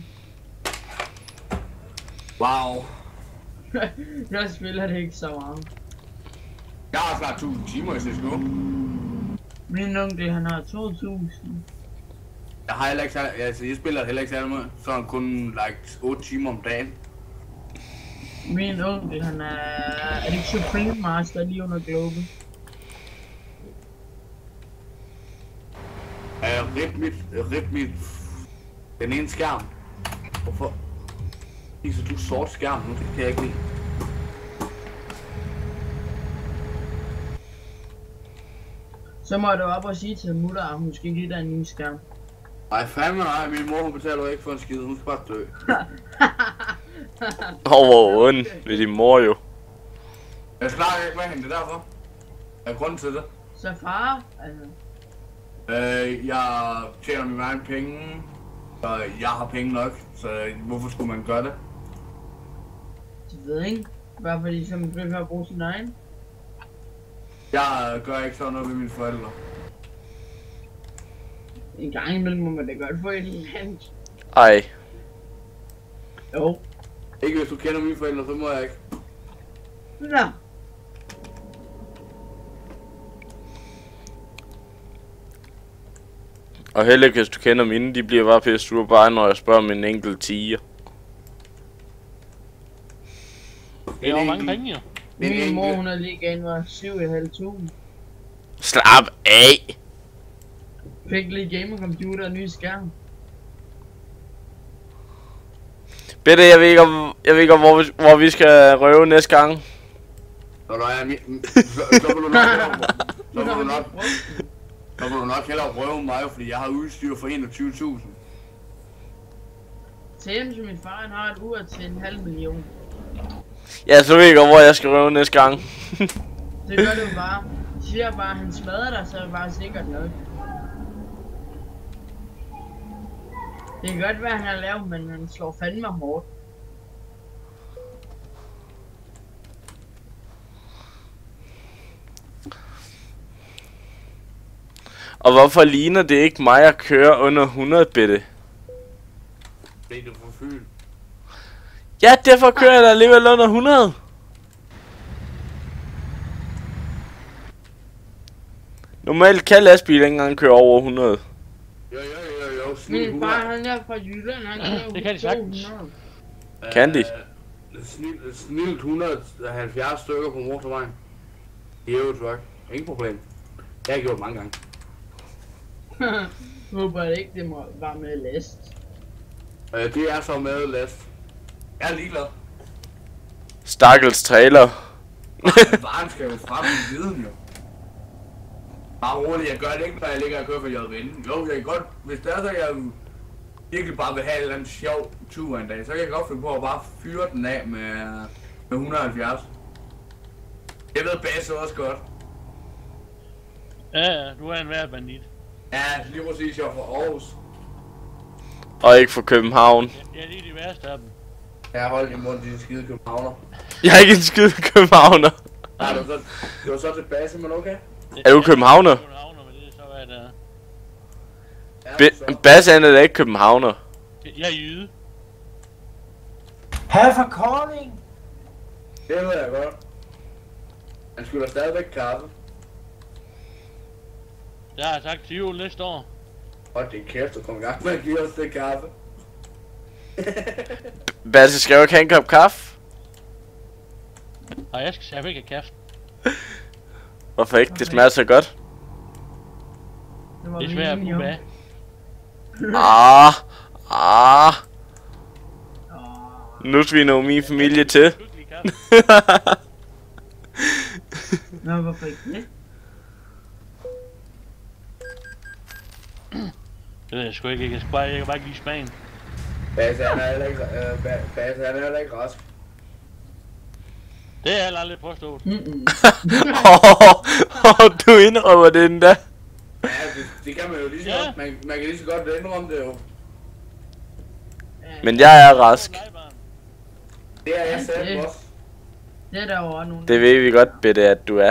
Speaker 11: Wow.
Speaker 4: Jeg spiller det ikke så meget.
Speaker 11: Jeg har snart tusind timer i C S G O.
Speaker 4: Min onkel, han har to tusind.
Speaker 11: Jeg har heller ikke særlig, altså jeg spiller heller ikke særlig meget, så han kun like otte timer om dagen.
Speaker 4: Min onkel, han er, er det ikke Supreme Master lige under Global?
Speaker 11: Ja, rip mit, rip mit, den ene skærm. Hvorfor? Viser du sort skærm nu? Det kan jeg ikke lide.
Speaker 4: Så må du op og sige til mutter, at hun skal give dig en ny skærm.
Speaker 11: Ej, fandme nej, min mor hun betaler ikke for en skid, hun skal bare dø.
Speaker 3: Åh, hvor ond ved din mor jo.
Speaker 11: Jeg snakker ikke med hende, det er derfor. Jeg er grunden til det.
Speaker 4: Så far, altså...
Speaker 11: Øh, jeg tjener mine egne penge, så jeg har penge nok, så hvorfor skulle man gøre det?
Speaker 4: Jeg ved ikke. Bare fordi så man behøver at bruge sin egen.
Speaker 11: Jeg gør ikke sådan noget ved mine forældre.
Speaker 4: En gang imellem må man da godt få et eller andet.
Speaker 3: Ej.
Speaker 4: Jo.
Speaker 11: Ikke hvis du kender mine forældre, så må jeg ikke.
Speaker 4: Nå.
Speaker 3: Og heller ikke hvis du kender mine, de bliver bare pisse sure bare når jeg spørger om en enkelt tiger.
Speaker 8: Det er jo mange penge jo.
Speaker 4: Min mor hun har lige gav mig syv komma fem tusind.
Speaker 3: Slap af!
Speaker 4: Fik lige gamercomputer og ny skærm.
Speaker 3: Bitte, jeg ved ikke om, jeg ved ikke om hvor, vi, hvor vi skal røve næste gang.
Speaker 11: Når der er min... Så, så vil du nok hellere... Så vil du nok... Så vil du nok hellere røve mig, fordi jeg har udstyr for enogtyve tusind.
Speaker 4: Tænk, som min far han har et ur til en halv million.
Speaker 3: Ja, så ved jeg ikke hvor jeg skal røve næste gang.
Speaker 4: Det gør det jo bare. Jeg siger bare, at han smadrer dig, så er det bare sikkert nok. Det kan godt være, at han har lavet, men han slår fandme hårdt.
Speaker 3: Og hvorfor ligner det ikke mig at køre under hundrede, Bitte?
Speaker 11: Det er du for Fyn.
Speaker 3: Ja, derfor kører jeg da alligevel under hundrede. Normalt kan lastbil ikke engang køre over hundrede.
Speaker 11: Jo, jo, jo, jo.
Speaker 4: Min far han er fra Jylland, han kører
Speaker 8: det kan de sagtens.
Speaker 3: Kan de?
Speaker 11: Snilt et hundrede og halvfjerds stykker på motorvejen. I Eurotruck. Ingen problem. Det har jeg gjort mange gange.
Speaker 4: Jeg håber ikke, det må være med last.
Speaker 11: Øh, det er så med last. Jeg er ligeglad.
Speaker 3: Stakkels trailer.
Speaker 11: Varen skal jo frem i viden jo. Bare roligt, jeg gør det ikke, når jeg ligger og kører for J V N. Jo, jeg kan godt, hvis det er så, jeg virkelig bare vil have en eller anden sjov tur en dag, så kan jeg godt finde på at bare fyre den af med, med et hundrede og halvfjerds. Jeg ved Basse også godt.
Speaker 8: Ja, ja, du er en værd bandit.
Speaker 11: Ja, lige præcis, jeg er fra Aarhus.
Speaker 3: Og ikke fra København.
Speaker 8: Ja, det er de værste af dem.
Speaker 11: Jeg holdt i munden, de skide københavner.
Speaker 3: Jeg er ikke en skide københavner.
Speaker 11: Nej, det var så, det var så til Basse, men okay.
Speaker 3: Er du københavner?
Speaker 8: Københavner, men det er så hvad det er.
Speaker 3: Be Basse er da ikke københavner.
Speaker 8: Jeg er jyde.
Speaker 10: Her fra Kolding.
Speaker 11: Det ved jeg godt. Han skulle da stadigvæk kaffe.
Speaker 8: Jeg har sagt til jul næste år.
Speaker 11: Hold det kæft, du kom i gang med at give os det kaffe.
Speaker 3: Basse, skal jeg ikke have en kop kaffe?
Speaker 8: Nej, jeg skal jeg ikke have kaffe.
Speaker 3: Hvorfor ikke? Det smager så godt.
Speaker 8: Det er svært at bruge bag.
Speaker 3: Ah, ah. Nu sviner jo min familie til.
Speaker 4: Nå, hvorfor ikke det?
Speaker 8: Det ved jeg sgu ikke, jeg kan, bare, jeg kan bare ikke lide smagen.
Speaker 11: Basse, han er heller ikke, øh, Basse, han er heller ikke rask.
Speaker 8: Det har jeg aldrig påstået.
Speaker 4: Mm -mm.
Speaker 3: oh, du indrømmer det endda.
Speaker 11: Ja, det, det kan man jo lige så
Speaker 8: ja.
Speaker 11: godt. Man, man kan lige så godt indrømme det jo.
Speaker 3: Men jeg er rask.
Speaker 11: Det er jeg selv også.
Speaker 4: Det er der jo også nogen.
Speaker 3: Det ved vi godt, Bitte, at du er.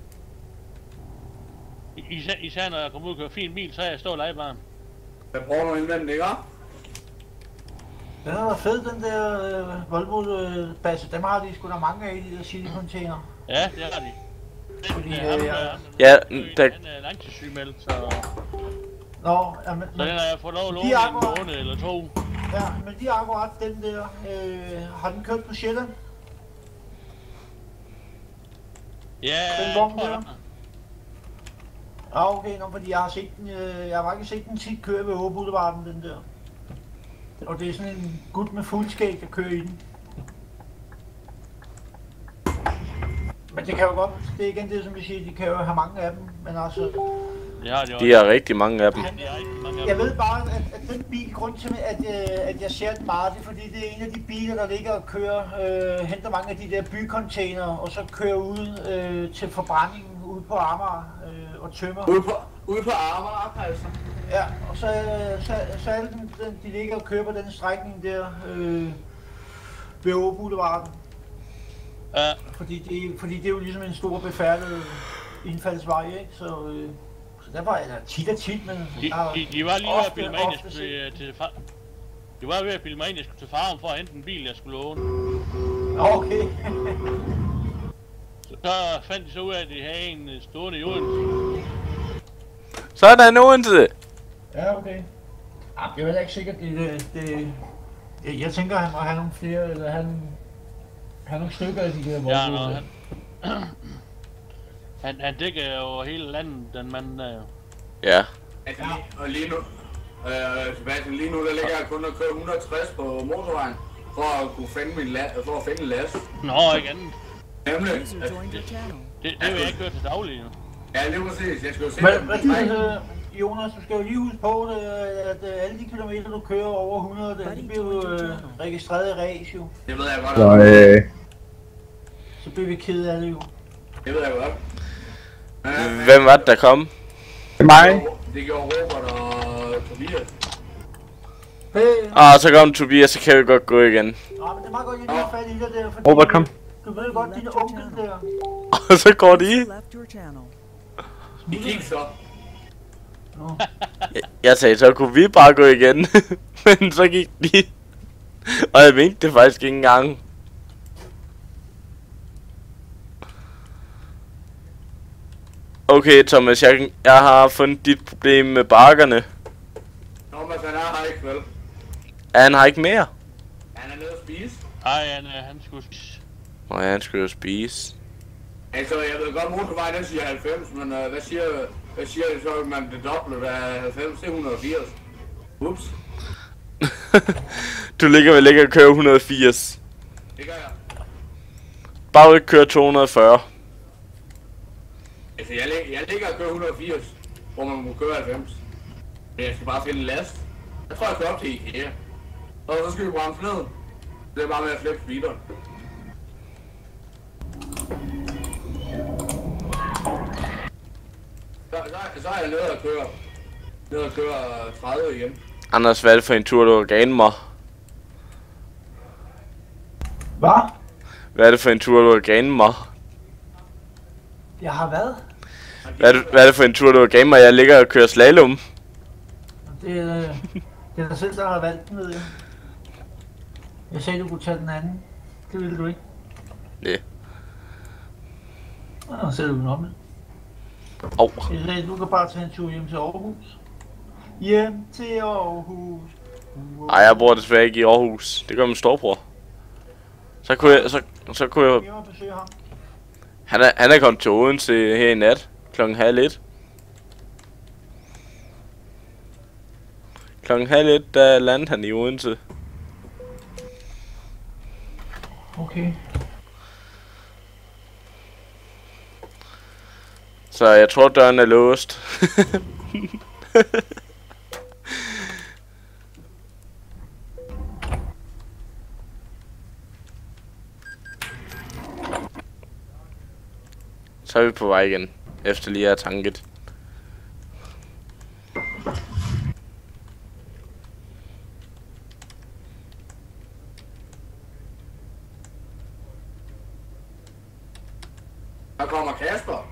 Speaker 8: Især, især når jeg kommer ud og kører fin bil, så er jeg stå i lejebaren.
Speaker 11: Jeg prøver noget indvendt, ikke?
Speaker 10: Den er fed, den der øh, Volvo-basse. Dem har de sgu da mange af i de der citycontainer.
Speaker 8: Ja, det har de.
Speaker 10: Fordi,
Speaker 8: Den,
Speaker 10: øh,
Speaker 8: øh,
Speaker 10: ja.
Speaker 3: Ja,
Speaker 8: der... Den er langtidssygemeldt, så...
Speaker 10: Nå, ja, men...
Speaker 8: Så den har jeg fået lov at låne en måned eller to.
Speaker 10: Ja, men de er akkurat den der. Øh, har den kørt på Sjælland?
Speaker 8: Ja,
Speaker 10: den vogn der. Ah, okay, nå, fordi jeg har set den, øh, jeg har faktisk set den tit køre ved Åboulevarden, den der. Og det er sådan en gut med fuldskæg, der kører i den. Men det kan jo godt, det er igen det, som vi siger, de kan jo have mange af dem, men altså...
Speaker 3: Ja, de, de har rigtig mange af dem.
Speaker 10: Han, jeg ved bare, at, at den bil, grund til, at, øh, at jeg ser den meget, det er fordi, det er en af de biler, der ligger og kører, øh, henter mange af de der bycontainer, og så kører ud øh, til forbrændingen ude på Amager øh, og tømmer.
Speaker 11: Ude på, ude på Amager, altså?
Speaker 10: Ja, og så, så, så alle den, de ligger og kører på den strækning der øh, ved Åboulevarden.
Speaker 8: Ja.
Speaker 10: Fordi det, fordi det er jo ligesom en stor befærdet indfaldsvej, ikke? Så, øh, så der var jeg tit og tit, men...
Speaker 8: De, de, de var lige ved at bilde mig ind, jeg skulle til, til far... De var ved at bilde mig ind, jeg skulle til farven for at hente en bil, jeg skulle låne.
Speaker 10: Okay.
Speaker 8: Så fandt de så ud af, at de havde en stående i Odense.
Speaker 3: Så er der en Odense!
Speaker 10: Ja, okay. Ah, det er vel ikke sikkert, det, det, det... Jeg tænker, han må have nogle flere, eller han... Han nogle stykker af de der voldbåde.
Speaker 8: Ja, nå, han... han, han dækker jo hele landet, den mand der jo.
Speaker 3: Ja.
Speaker 11: Altså, lige, og lige nu... Øh, Sebastian, lige nu der ligger jeg kun at køre et hundrede og tres på motorvejen, for at kunne finde min la for at finde en last.
Speaker 8: Nå, ikke andet.
Speaker 11: Nemlig.
Speaker 8: Altså, det, det, det vil jeg ikke gøre til daglig, jo.
Speaker 11: Ja, lige præcis. Jeg skal jo se...
Speaker 10: Men, hvad Jonas, du skal jo lige huske på, at alle de kilometer, du kører over hundrede, de bliver jo øh, registreret i ræs, jo.
Speaker 11: Det ved jeg godt.
Speaker 10: Så, øh... så bliver vi ked af det, jo.
Speaker 11: Det ved jeg godt.
Speaker 3: Ja, hvem var det, der kom?
Speaker 11: Det mig. Det gjorde Robert og Tobias.
Speaker 10: Hey.
Speaker 3: Ah, så kom Tobias, så kan vi godt gå igen.
Speaker 10: Ja, men det er meget godt, at jeg lige fat i det der, fordi...
Speaker 3: Robert, kom.
Speaker 10: Du ved godt, din onkel der.
Speaker 3: Og så går de.
Speaker 11: Vi gik så.
Speaker 3: Jeg, jeg sagde, så kunne vi bare gå igen. Men så gik de. Og jeg mente det faktisk ikke engang. Okay, Thomas, jeg, jeg har fundet dit problem med bakkerne.
Speaker 11: Thomas, han er her ikke, vel?
Speaker 3: Ja, han har ikke mere.
Speaker 11: Han er nede at spise.
Speaker 8: Ej, han, han skulle spise.
Speaker 3: Nå ja, han skulle jo spise.
Speaker 11: Altså, jeg ved godt, motorvejen den siger halvfems, men uh, hvad siger, hvad siger det så, at man det dobbelt af halvfems til et hundrede og firs? Ups.
Speaker 3: Du ligger vel ikke at køre et hundrede og firs?
Speaker 11: Det gør jeg.
Speaker 3: Bare du ikke køre to hundrede og fyrre.
Speaker 11: Altså, jeg, lig jeg ligger og kører et hundrede og firs, hvor man må køre halvfems. Men jeg skal bare finde en last. Jeg tror, jeg kører op til IKEA. Og så skal vi bremse ned. Det er bare med at slippe speederen. Så, så, så er jeg nede og køre. Nede og køre tredive igen.
Speaker 3: Anders, hvad er det for en tur, du har ganet mig?
Speaker 10: Hvad?
Speaker 3: Hvad er det for en tur, du har ganet mig?
Speaker 10: Jeg har hvad?
Speaker 3: Hvad er, det, hvad er det for en tur, du har ganet mig? Jeg ligger og kører slalom.
Speaker 10: Det er, det er dig selv, der har valgt den, ved jeg. Jeg sagde, du kunne tage den anden. Det ville du ikke.
Speaker 3: Ja.
Speaker 10: Nå, så er du om det.
Speaker 3: Au.
Speaker 10: Jeg sagde, du kan bare tage en tur hjem til Aarhus. Hjem til Aarhus.
Speaker 3: Ej, jeg bor desværre ikke i Aarhus. Det gør min storebror. Så kunne jeg... Så, så kunne jeg... Han er, han er kommet til Odense her i nat. Klokken halv et. Klokken halv et, der landede han i Odense.
Speaker 10: Okay.
Speaker 3: Så jeg tror, døren er låst. Så er vi på vej igen, efter lige at have tanket.
Speaker 11: Der kommer Kasper.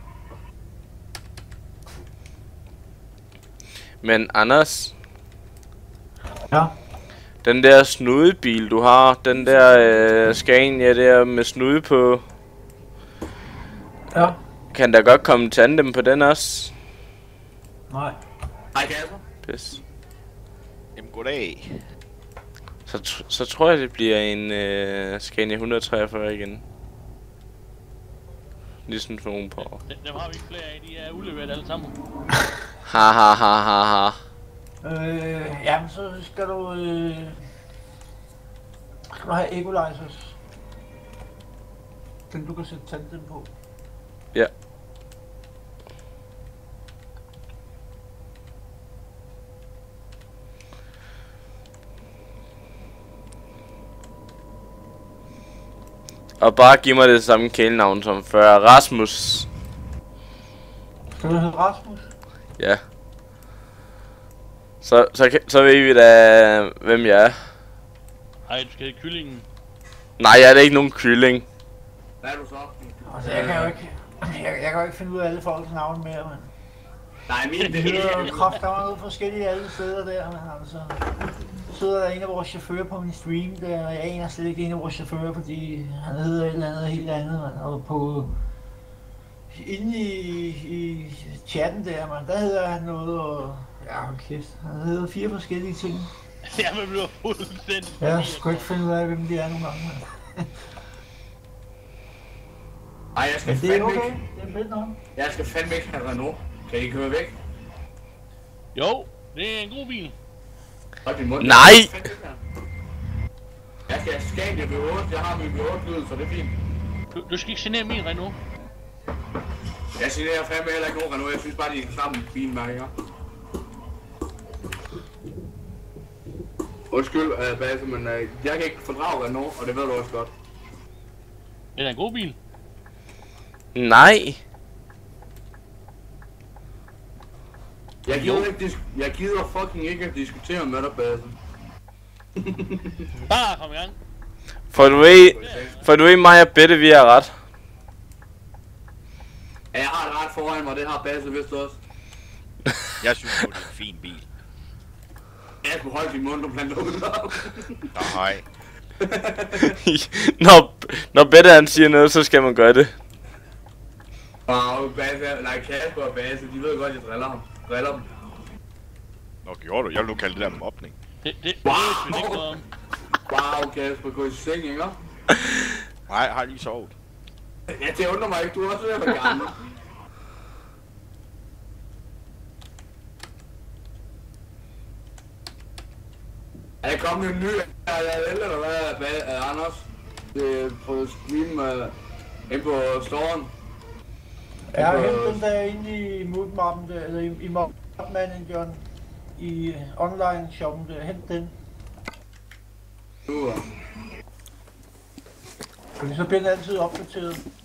Speaker 3: Men Anders?
Speaker 10: Ja?
Speaker 3: Den der snudebil du har, den der øh, Scania der med snude på.
Speaker 10: Ja.
Speaker 3: Kan der godt komme tandem på den også?
Speaker 10: Nej.
Speaker 11: Hej Kasper.
Speaker 3: Pis.
Speaker 13: Jamen goddag.
Speaker 3: Så, tr så tror jeg det bliver en øh, Scania et hundrede og treogfyrre igen. Nielsen for nogen på.
Speaker 8: Dem, dem har vi ikke flere af, de er udleveret alle sammen.
Speaker 3: Ha ha ha ha ha.
Speaker 10: Øh, jamen så skal du, øh, skal du have equalizers. Den du kan sætte tanden på.
Speaker 3: Ja. Og bare giv mig det samme kælenavn som før. Rasmus.
Speaker 10: Skal du hedde Rasmus?
Speaker 3: Ja. Så, så, så ved vi da, hvem jeg er.
Speaker 8: Ej, du skal have kyllingen.
Speaker 3: Nej, jeg er da ikke nogen kylling.
Speaker 11: Hvad er du så?
Speaker 10: Altså, jeg kan jo ikke, jeg, jeg kan jo ikke finde ud af alle folks navne mere, men...
Speaker 11: Nej, min
Speaker 10: det hedder jo kraft, der var noget forskellige alle steder der, men altså... Så sidder der en af vores chauffører på min stream der, og jeg aner slet ikke en af vores chauffører, fordi han hedder et eller andet helt andet, man. Og på... Inde i, i chatten der, man, der hedder han noget, og... Ja, hold kæft, han hedder fire forskellige ting.
Speaker 8: Ja, man bliver fuldstændig...
Speaker 10: Jeg skal ikke finde ud af, hvem de er nogle gange, man.
Speaker 11: Ej, jeg skal
Speaker 10: det er
Speaker 11: fandme
Speaker 10: okay.
Speaker 11: ikke...
Speaker 10: Det er fedt nok.
Speaker 11: Jeg skal fandme ikke have Renault. Kan I køre væk?
Speaker 8: Jo, det er en god bil.
Speaker 3: Nej!
Speaker 11: Jeg skal have Scania V otte, jeg har min V otte-lyd, så det er fint.
Speaker 8: Du, du skal ikke genere min Renault.
Speaker 11: Jeg generer fandme heller ikke nogen Renault, jeg synes bare, de er sammen bilmærker. Undskyld, uh, Basse, men uh, jeg kan ikke fordrage Renault, og det ved du også godt.
Speaker 8: Det er en god bil.
Speaker 3: Nej.
Speaker 11: Jeg gider, ikke jeg gider fucking ikke at diskutere med dig, Basse.
Speaker 8: Bare kom i gang.
Speaker 3: For du ved, for du ved mig og Bette, vi er ret.
Speaker 11: Ja, jeg har et ret foran mig, det har Basse vist også.
Speaker 13: Jeg synes det er en fin bil.
Speaker 11: Jeg skulle holde din mund, du planter ud op.
Speaker 13: Nej.
Speaker 3: når, når Bette han siger noget, så skal man gøre det.
Speaker 11: Wow, Basse, nej, Kasper og Basse, de ved godt, jeg driller ham. Driller dem.
Speaker 13: Nå, gjorde du? Jeg vil nu kalde det der mobning.
Speaker 8: Det, det,
Speaker 11: wow.
Speaker 8: det ikke noget om.
Speaker 11: Wow, Kasper, gå i seng, ikke?
Speaker 13: Nej, jeg har lige sovet.
Speaker 11: Ja, det undrer mig ikke, du er også ved at være gammel. Er der kommet en ny L L eller hvad, uh, Anders? Det er på stream uh, ind på storen.
Speaker 10: Jeg har hentet den der inde i moodmappen der, eller i, i mapmanageren i uh, online shoppen der. Hent den.
Speaker 11: Uh.
Speaker 10: Fordi så bliver den altid opdateret.